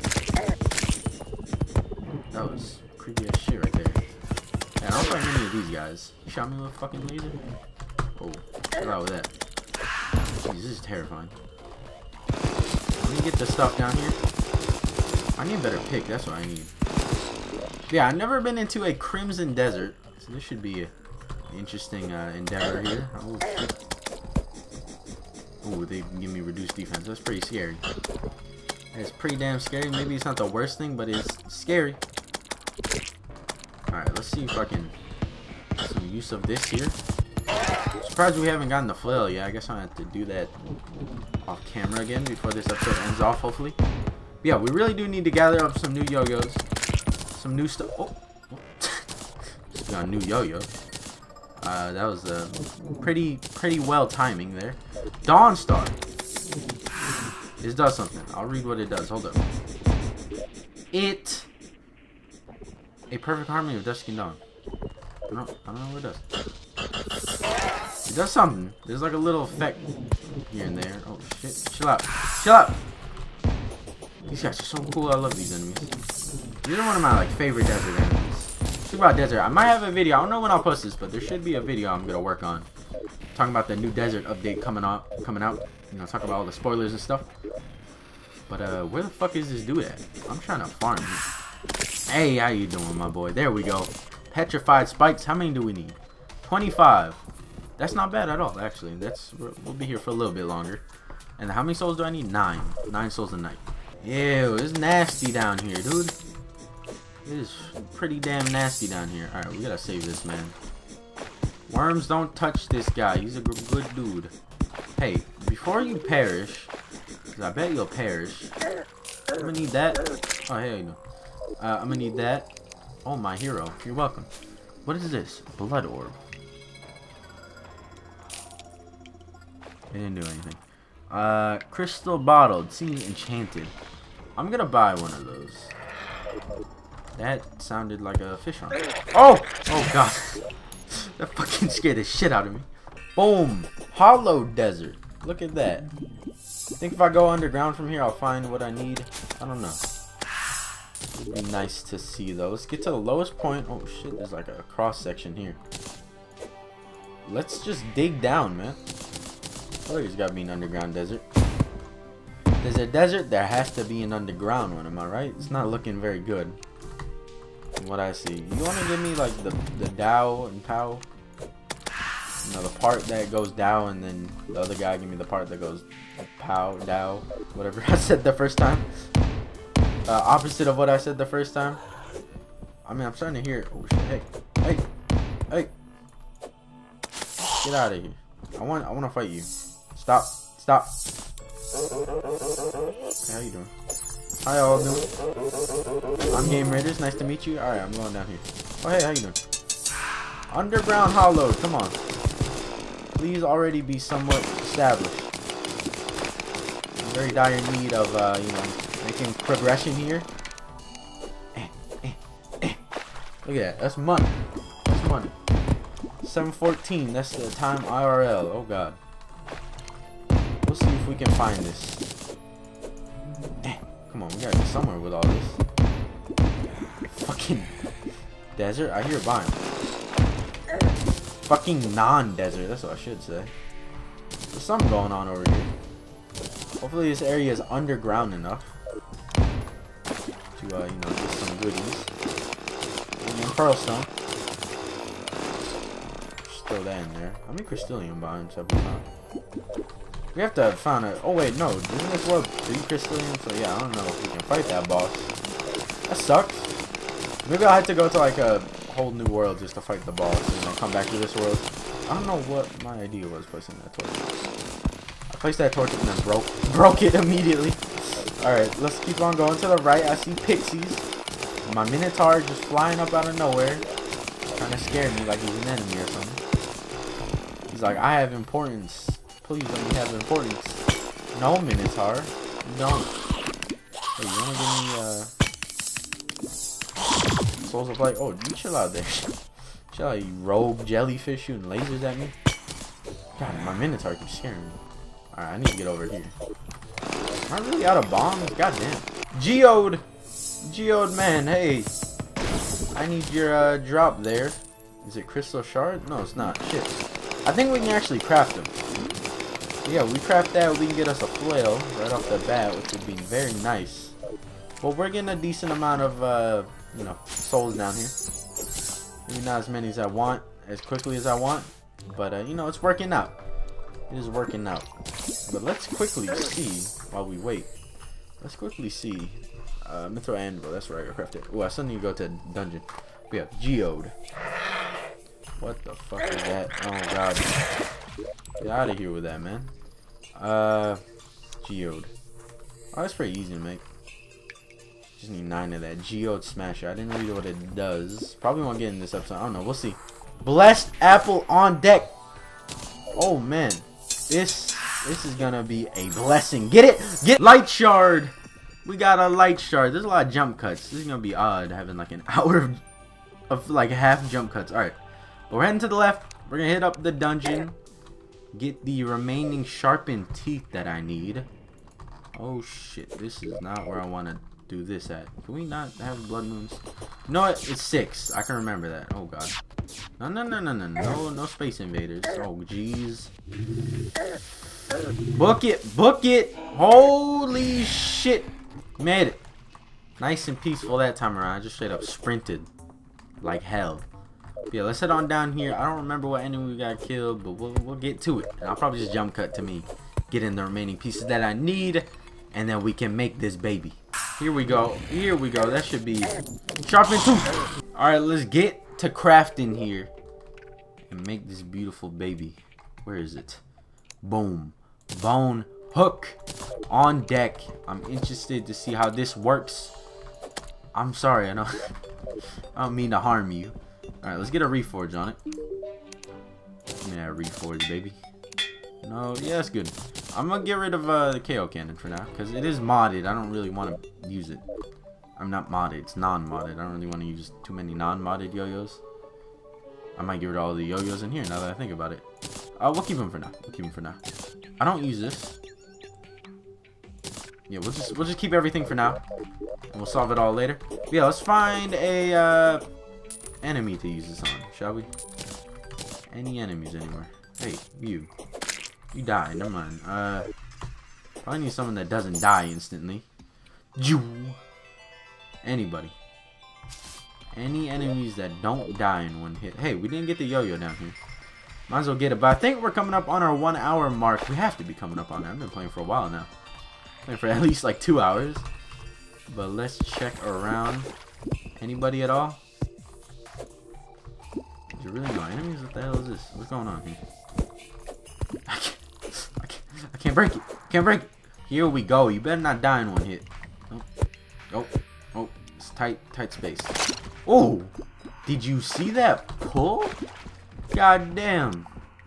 S1: That was creepy as shit right there. Yeah, I don't find any of these guys. You shot me with a fucking laser. Oh, chill out with that. Jeez, this is terrifying. Let me get the stuff down here. I need a better pick. That's what I need. Yeah, I've never been into a Crimson Desert, so this should be an interesting uh, endeavor here. Oh, oh, they give me reduced defense. That's pretty scary. It's pretty damn scary. Maybe it's not the worst thing, but it's scary. Alright, let's see if I can get some use of this here. Surprised we haven't gotten the flail yet. I guess I have to do that off camera again before this episode ends off, hopefully. But yeah, we really do need to gather up some new yo-yos. Some new stuff. Oh, oh. Just got a new yo-yo. Uh, that was uh, pretty, pretty well timing there. Dawnstar. This does something. I'll read what it does. Hold up. It. A perfect harmony of dusk and dawn. I don't, I don't know what it does. It does something. There's like a little effect here and there. Oh shit. Chill out. Chill out. These guys are so cool. I love these enemies. These are one of my like favorite desert enemies. Talk about desert. I might have a video. I don't know when I'll post this, but there should be a video I'm gonna work on. Talking about the new desert update coming out coming out. You know, talk about all the spoilers and stuff. But uh where the fuck is this dude at? I'm trying to farm him. Hey, how you doing, my boy? There we go. Petrified spikes. How many do we need? twenty-five. That's not bad at all, actually. That's we'll be here for a little bit longer. And how many souls do I need? Nine. Nine souls a night. Ew, it's nasty down here, dude. It is pretty damn nasty down here. Alright, we gotta save this man. Worms, don't touch this guy. He's a good dude. Hey, before you perish, because I bet you'll perish, I'm gonna need that. Oh, hell you know. Uh, I'm gonna need that. Oh, my hero. You're welcome. What is this? Blood orb. It didn't do anything. Uh, crystal bottled. Seems enchanted. I'm gonna buy one of those. That sounded like a fish on. Oh! Oh, God. That fucking scared the shit out of me. Boom! Hollow desert. Look at that. Think if I go underground from here, I'll find what I need. I don't know. It'd be nice to see those. Get to the lowest point. Oh shit, there's like a cross section here. Let's just dig down, man. Oh, there's gotta be an underground desert. If there's a desert, there has to be an underground one, am I right? It's not looking very good from what I see. You wanna give me like the, the Dao and Pow? You know, the part that goes Dao, and then the other guy give me the part that goes Pow, Dao, whatever I said the first time. Uh, opposite of what I said the first time. I mean, I'm starting to hear. Oh shit! Hey, hey, hey! Get out of here. I want I want to fight you. Stop. Stop. Hey, how you doing? How y'all doing? I'm Game Raiders. Nice to meet you. Alright, I'm going down here. Oh, hey, how you doing? Underground Hollow. Come on. Please already be somewhat established. I'm very dire need of, uh, you know, making progression here. Eh, eh, eh. Look at that. That's money. That's money. seven fourteen. That's the time I R L. Oh, God. We'll see if we can find this. Eh. Come on, we gotta go somewhere with all this. Fucking desert? I hear a biome. Fucking non-desert, that's what I should say. There's something going on over here. Hopefully this area is underground enough to, uh, you know, get some goodies. And then pearl stone. Just throw that in there. How many crystallium biomes have we found? We have to find a... Oh wait, no. Isn't this world three crystallium? So yeah, I don't know if we can fight that boss. That sucks. Maybe I'll have to go to like a whole new world just to fight the boss. And then come back to this world. I don't know what my idea was placing that torch. I placed that torch and then broke broke it immediately. Alright, let's keep on going to the right. I see pixies. My Minotaur just flying up out of nowhere. Trying to scare me like he's an enemy or something. He's like, I have importance. Please let me have importance. No, Minotaur. You don't. Hey, you wanna give me, uh... Souls of Light? Oh, you chill out there. Chill out, you rogue jellyfish shooting lasers at me. God, my Minotaur keeps scaring me. Alright, I need to get over here. Am I really out of bombs? Goddamn. Geode! Geode man, hey. I need your, uh, drop there. Is it crystal shard? No, it's not. Shit. I think we can actually craft them. Yeah, we craft that, we can get us a flail right off the bat, which would be very nice. Well, we're getting a decent amount of, uh, you know, souls down here. Maybe not as many as I want, as quickly as I want, but, uh, you know, it's working out. It is working out. But let's quickly see, while we wait, let's quickly see, uh, Mithril Anvil, that's where I got crafted. Oh, I still need to go to a dungeon. We have Geode. What the fuck is that? Oh, God. Get out of here with that, man. Uh, Geode. Oh, that's pretty easy to make. Just need nine of that. Geode Smasher. I didn't read what it does. Probably won't get in this episode. I don't know. We'll see. Blessed Apple on deck. Oh, man. This, this is gonna be a blessing. Get it? Get Light Shard. We got a Light Shard. There's a lot of jump cuts. This is gonna be odd having like an hour of, of like half jump cuts. Alright. But we're heading to the left. We're gonna hit up the dungeon. Get the remaining sharpened teeth that I need. Oh shit, this is not where I want to do this at. Can we not have blood moons? You know what? It's six. I can remember that. Oh god. No, no, no, no, no, no, no space invaders. Oh jeez. Book it, book it. Holy shit. Made it. Nice and peaceful that time around. I just straight up sprinted like hell. Yeah, let's head on down here. I don't remember what enemy we got killed, but we'll, we'll get to it. And I'll probably just jump cut to me. Get in the remaining pieces that I need. And then we can make this baby. Here we go. Here we go. That should be sharpened tooth. Alright, let's get to crafting here. And make this beautiful baby. Where is it? Boom. Bone hook on deck. I'm interested to see how this works. I'm sorry. I know. I don't mean to harm you. Alright, let's get a reforge on it. Give me that reforge, baby. No, yeah, that's good. I'm gonna get rid of uh, the K O cannon for now, because it is modded. I don't really want to use it. I'm not modded, it's non-modded. I don't really want to use too many non-modded yo-yos. I might get rid of all the yo-yos in here now that I think about it. Uh, we'll keep them for now. We'll keep them for now. I don't use this. Yeah, we'll just we'll just keep everything for now, and we'll solve it all later. Yeah, let's find a uh, enemy to use this on, shall we? Any enemies anywhere? Hey, you. You die. Never mind. Uh, probably need someone that doesn't die instantly. You. Anybody. Any enemies that don't die in one hit. Hey, we didn't get the yo-yo down here. Might as well get it. But I think we're coming up on our one hour mark. We have to be coming up on that. I've been playing for a while now. Playing for at least like two hours. But let's check around. Anybody at all? Is there really no enemies? What the hell is this? What's going on here? I can't, I can't, I can't break it. Can't break it. Here we go. You better not die in one hit. Oh, oh, oh. It's tight, tight space. Oh, did you see that pull? God damn.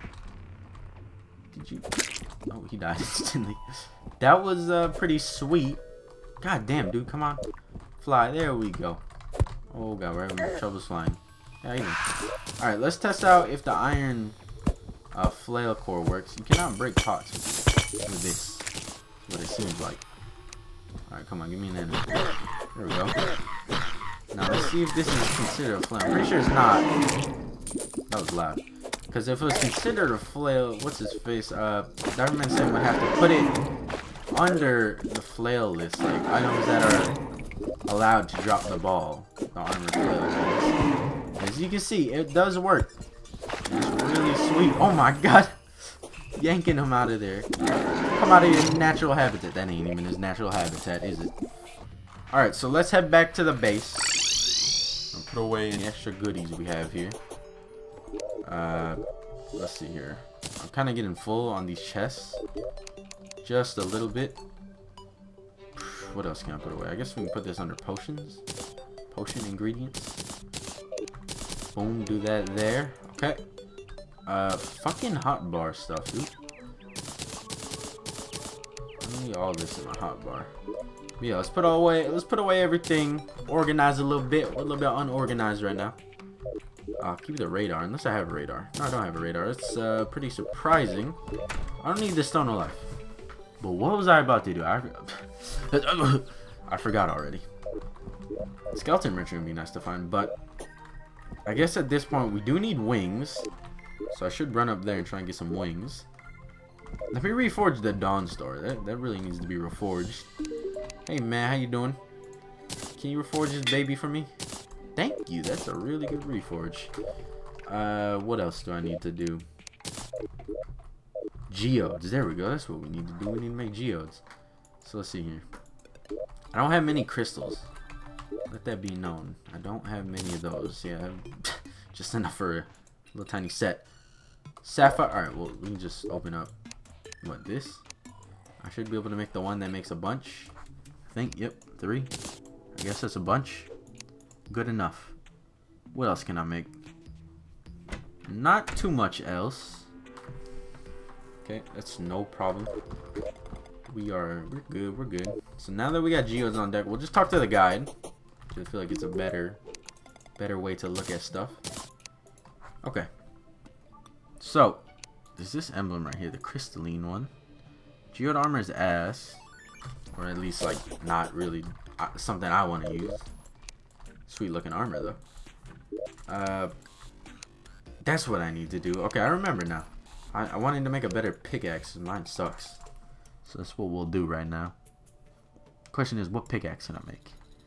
S1: Did you? Oh, he died instantly. That was uh, pretty sweet. God damn, dude. Come on. Fly. There we go. Oh, God. We're having trouble flying. Yeah, even. Alright, let's test out if the iron uh, flail core works. You cannot break pots with, with this. That's what it seems like. Alright, come on. Give me an enemy. There we go. Now, let's see if this is considered a flail. I'm pretty sure it's not. That was loud. Because if it was considered a flail, what's his face? Uh, government said we'd have to put it under the flail list, like items that are allowed to drop the ball. The armored flails. As you can see, it does work. It's really sweet. Oh my god! Yanking him out of there. Come out of your natural habitat. That ain't even his natural habitat, is it? Alright, so let's head back to the base. And put away any extra goodies we have here. Uh, let's see here. I'm kind of getting full on these chests. Just a little bit. What else can I put away? I guess we can put this under potions. Potion ingredients. Boom, do that there. Okay. Uh, fucking hot bar stuff, dude. I need all this in my hot bar. But yeah, let's put away. Let's put away everything. Organize a little bit. We're a little bit unorganized right now. I'll keep the radar, unless I have a radar. No, I don't have a radar. It's uh, pretty surprising. I don't need the stone of life. But what was I about to do? I, I forgot already. Skeleton wrench would be nice to find, but I guess at this point we do need wings. So I should run up there and try and get some wings. Let me reforge the Dawn Star. That, that really needs to be reforged. Hey man, how you doing? Can you reforge this baby for me? Thank you. That's a really good reforge. Uh, what else do I need to do? Geodes. There we go. That's what we need to do. We need to make geodes. So let's see here. I don't have many crystals. Let that be known. I don't have many of those. Yeah, I have just enough for a little tiny set. Sapphire. Alright, well, we can just open up. What, this? I should be able to make the one that makes a bunch. I think, yep, three. I guess that's a bunch. Good enough. What else can I make? Not too much else. Okay, that's no problem. We are, we're good, we're good. So now that we got geodes on deck, we'll just talk to the guide. I feel like it's a better, better way to look at stuff. Okay. So, there's this emblem right here, the crystalline one. Geode armor is ass. Or at least, like, not really uh, something I want to use. Sweet looking armor, though. Uh, that's what I need to do. Okay, I remember now. I, I wanted to make a better pickaxe. Mine sucks. So that's what we'll do right now. Question is, what pickaxe can I make?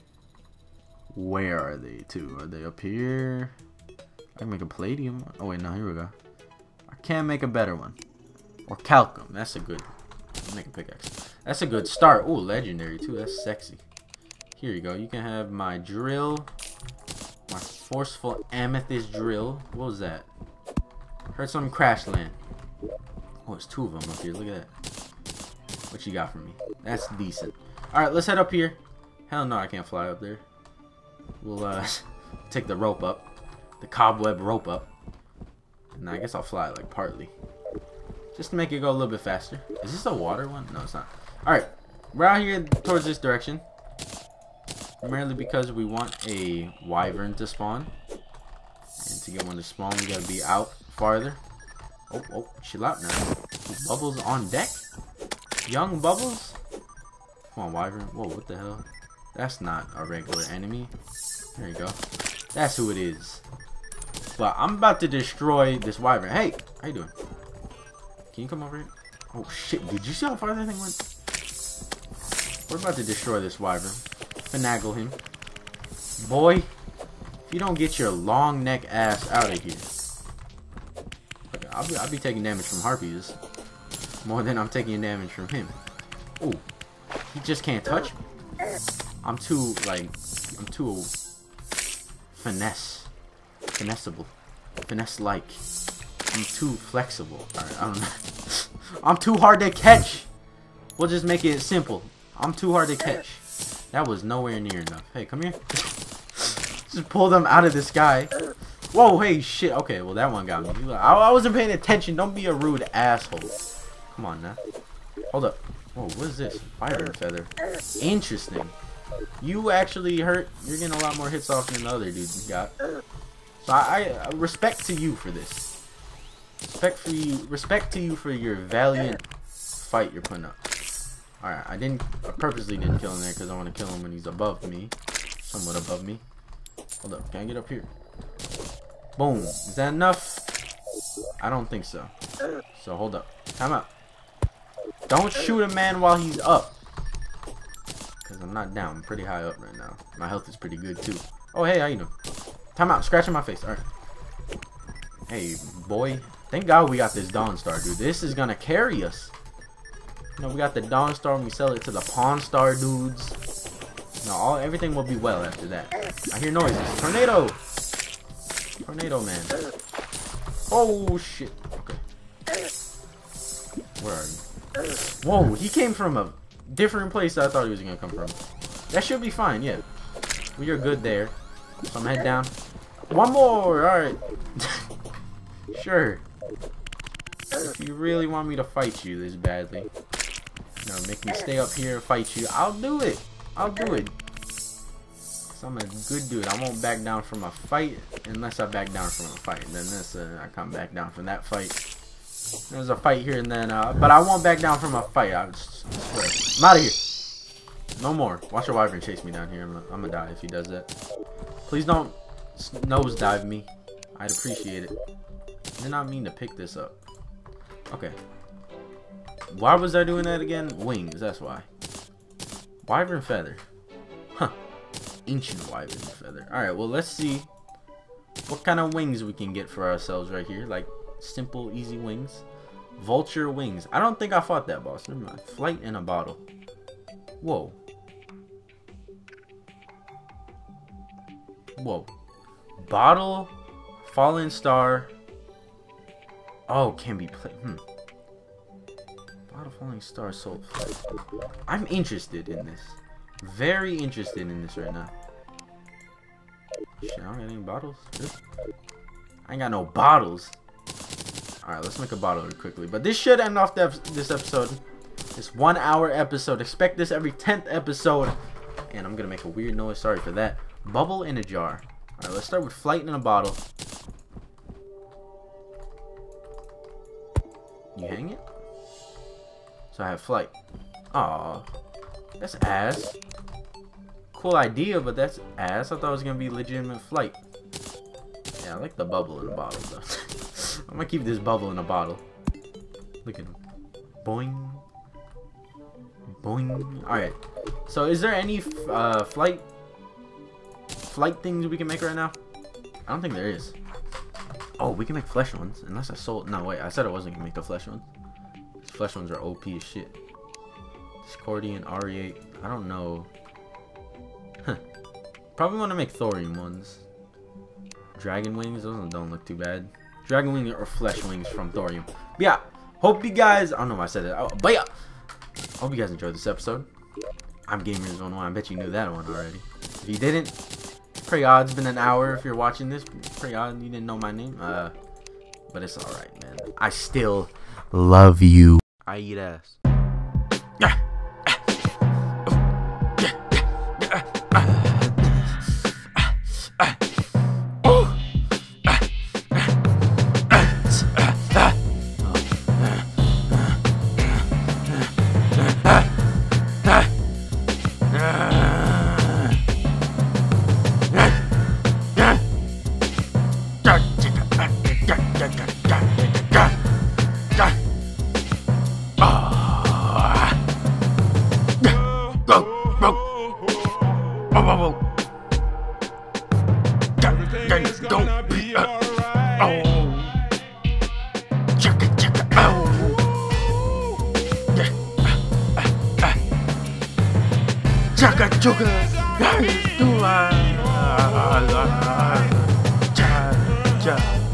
S1: Where are they, too? Are they up here? I can make a palladium. Oh, wait, no, here we go. I can make a better one. Or calcum. That's a good. I'll make a pickaxe. That's a good start. Ooh, legendary, too. That's sexy. Here you go. You can have my drill. My forceful amethyst drill. What was that? Heard something crash land. Oh, there's two of them up here. Look at that. What you got for me? That's decent. Alright, let's head up here. Hell no, I can't fly up there. We'll uh, take the rope up. The cobweb rope up. And I guess I'll fly like partly. Just to make it go a little bit faster. Is this a water one? No, it's not. Alright, we're out here towards this direction. Primarily because we want a wyvern to spawn. And to get one to spawn, we gotta be out farther. Oh, oh, chill out now. Ooh, Bubbles on deck? Young Bubbles? Come on, wyvern. Whoa, what the hell? That's not a regular enemy. There you go. That's who it is. But I'm about to destroy this wyvern. Hey, how you doing? Can you come over here? Oh shit, did you see how far that thing went? We're about to destroy this wyvern. Finagle him. Boy, if you don't get your long neck ass out of here. I'll be, I'll be taking damage from harpies. More than I'm taking damage from him. Ooh, he just can't touch me. I'm too, like, I'm too finesse. Finessable. Finesse-like. I'm too flexible. Alright, I don't know. I'm too hard to catch. We'll just make it simple. I'm too hard to catch. That was nowhere near enough. Hey, come here. Just pull them out of the sky. Whoa, hey, shit. Okay, well, that one got me. I, I wasn't paying attention. Don't be a rude asshole. Come on, now. Hold up. Whoa, what is this? Wyvern feather. Interesting. You actually hurt. You're getting a lot more hits off than the other dudes got. So I, I respect to you for this. Respect for you. Respect to you for your valiant fight you're putting up. Alright, I didn't. I purposely didn't kill him there because I want to kill him when he's above me, somewhat above me. Hold up. Can I get up here? Boom. Is that enough? I don't think so. So hold up. Time out. Don't shoot a man while he's up. Because I'm not down. I'm pretty high up right now. My health is pretty good too. Oh, hey, how you doing? Time out. Scratching my face. Alright. Hey, boy. Thank God we got this Dawn Star, dude. This is going to carry us. You know, we got the Dawn Star and we sell it to the Pawn Star dudes. You know, all, everything will be well after that. I hear noises. Tornado! Tornado, man. Oh, shit. Okay. Where are you? Whoa, he came from a different place than I thought he was going to come from. That should be fine, yeah. We are good there. So I'm head down. One more! Alright. Sure. If you really want me to fight you this badly, you know, make me stay up here and fight you, I'll do it. I'll do it. Cause I'm a good dude. I won't back down from a fight unless I back down from a fight. And then this, uh, I come back down from that fight. There's a fight here and then, uh, but I won't back down from a fight. I just swear. I'm out of here. No more. Watch a wyvern chase me down here. I'm gonna, I'm gonna die if he does that. Please don't nosedive me. I'd appreciate it. I did not mean to pick this up. Okay. Why was I doing that again? Wings, that's why. Wyvern feather. Huh. Ancient wyvern feather. Alright, well, let's see what kind of wings we can get for ourselves right here. Like, simple, easy wings. Vulture wings. I don't think I fought that boss. Never mind. Flight in a bottle. Whoa. Whoa. Bottle. Fallen star. Oh, can be played. Hmm. Bottle falling star soul flight. I'm interested in this. Very interested in this right now. Shit, I don't got any bottles. Really? I ain't got no bottles. Alright, let's make a bottle really quickly. But this should end off the, this episode. This one hour episode. Expect this every tenth episode. And I'm gonna make a weird noise. Sorry for that. Bubble in a jar. Alright, let's start with flight in a bottle. You hang it? So I have flight. Aw. That's ass. Cool idea, but that's ass. I thought it was gonna be legitimate flight. Yeah, I like the bubble in the bottle though. I'm gonna keep this bubble in a bottle. Look at him. Boing. Boing. Alright. So is there any uh, flight flight things we can make right now? I don't think there is. Oh, we can make flesh ones. Unless I sold... No, wait. I said I wasn't going to make the flesh ones. These flesh ones are O P as shit. Discordian, R E eight. I don't know. Huh. Probably want to make thorium ones. Dragon wings. Those don't look too bad. Dragon wings or flesh wings from thorium. But yeah. Hope you guys... I don't know why I said that. Oh, but yeah. Hope you guys enjoyed this episode. I'm Gamers one oh one. I bet you knew that one already. If you didn't... Pretty odd. It's been an hour if you're watching this. Pretty odd you didn't know my name. Uh, but it's alright, man. I still love you. I eat ass. Don't be uh, oh chaka chaka oh yeah uh, uh, uh. Chaka chaka do I cha cha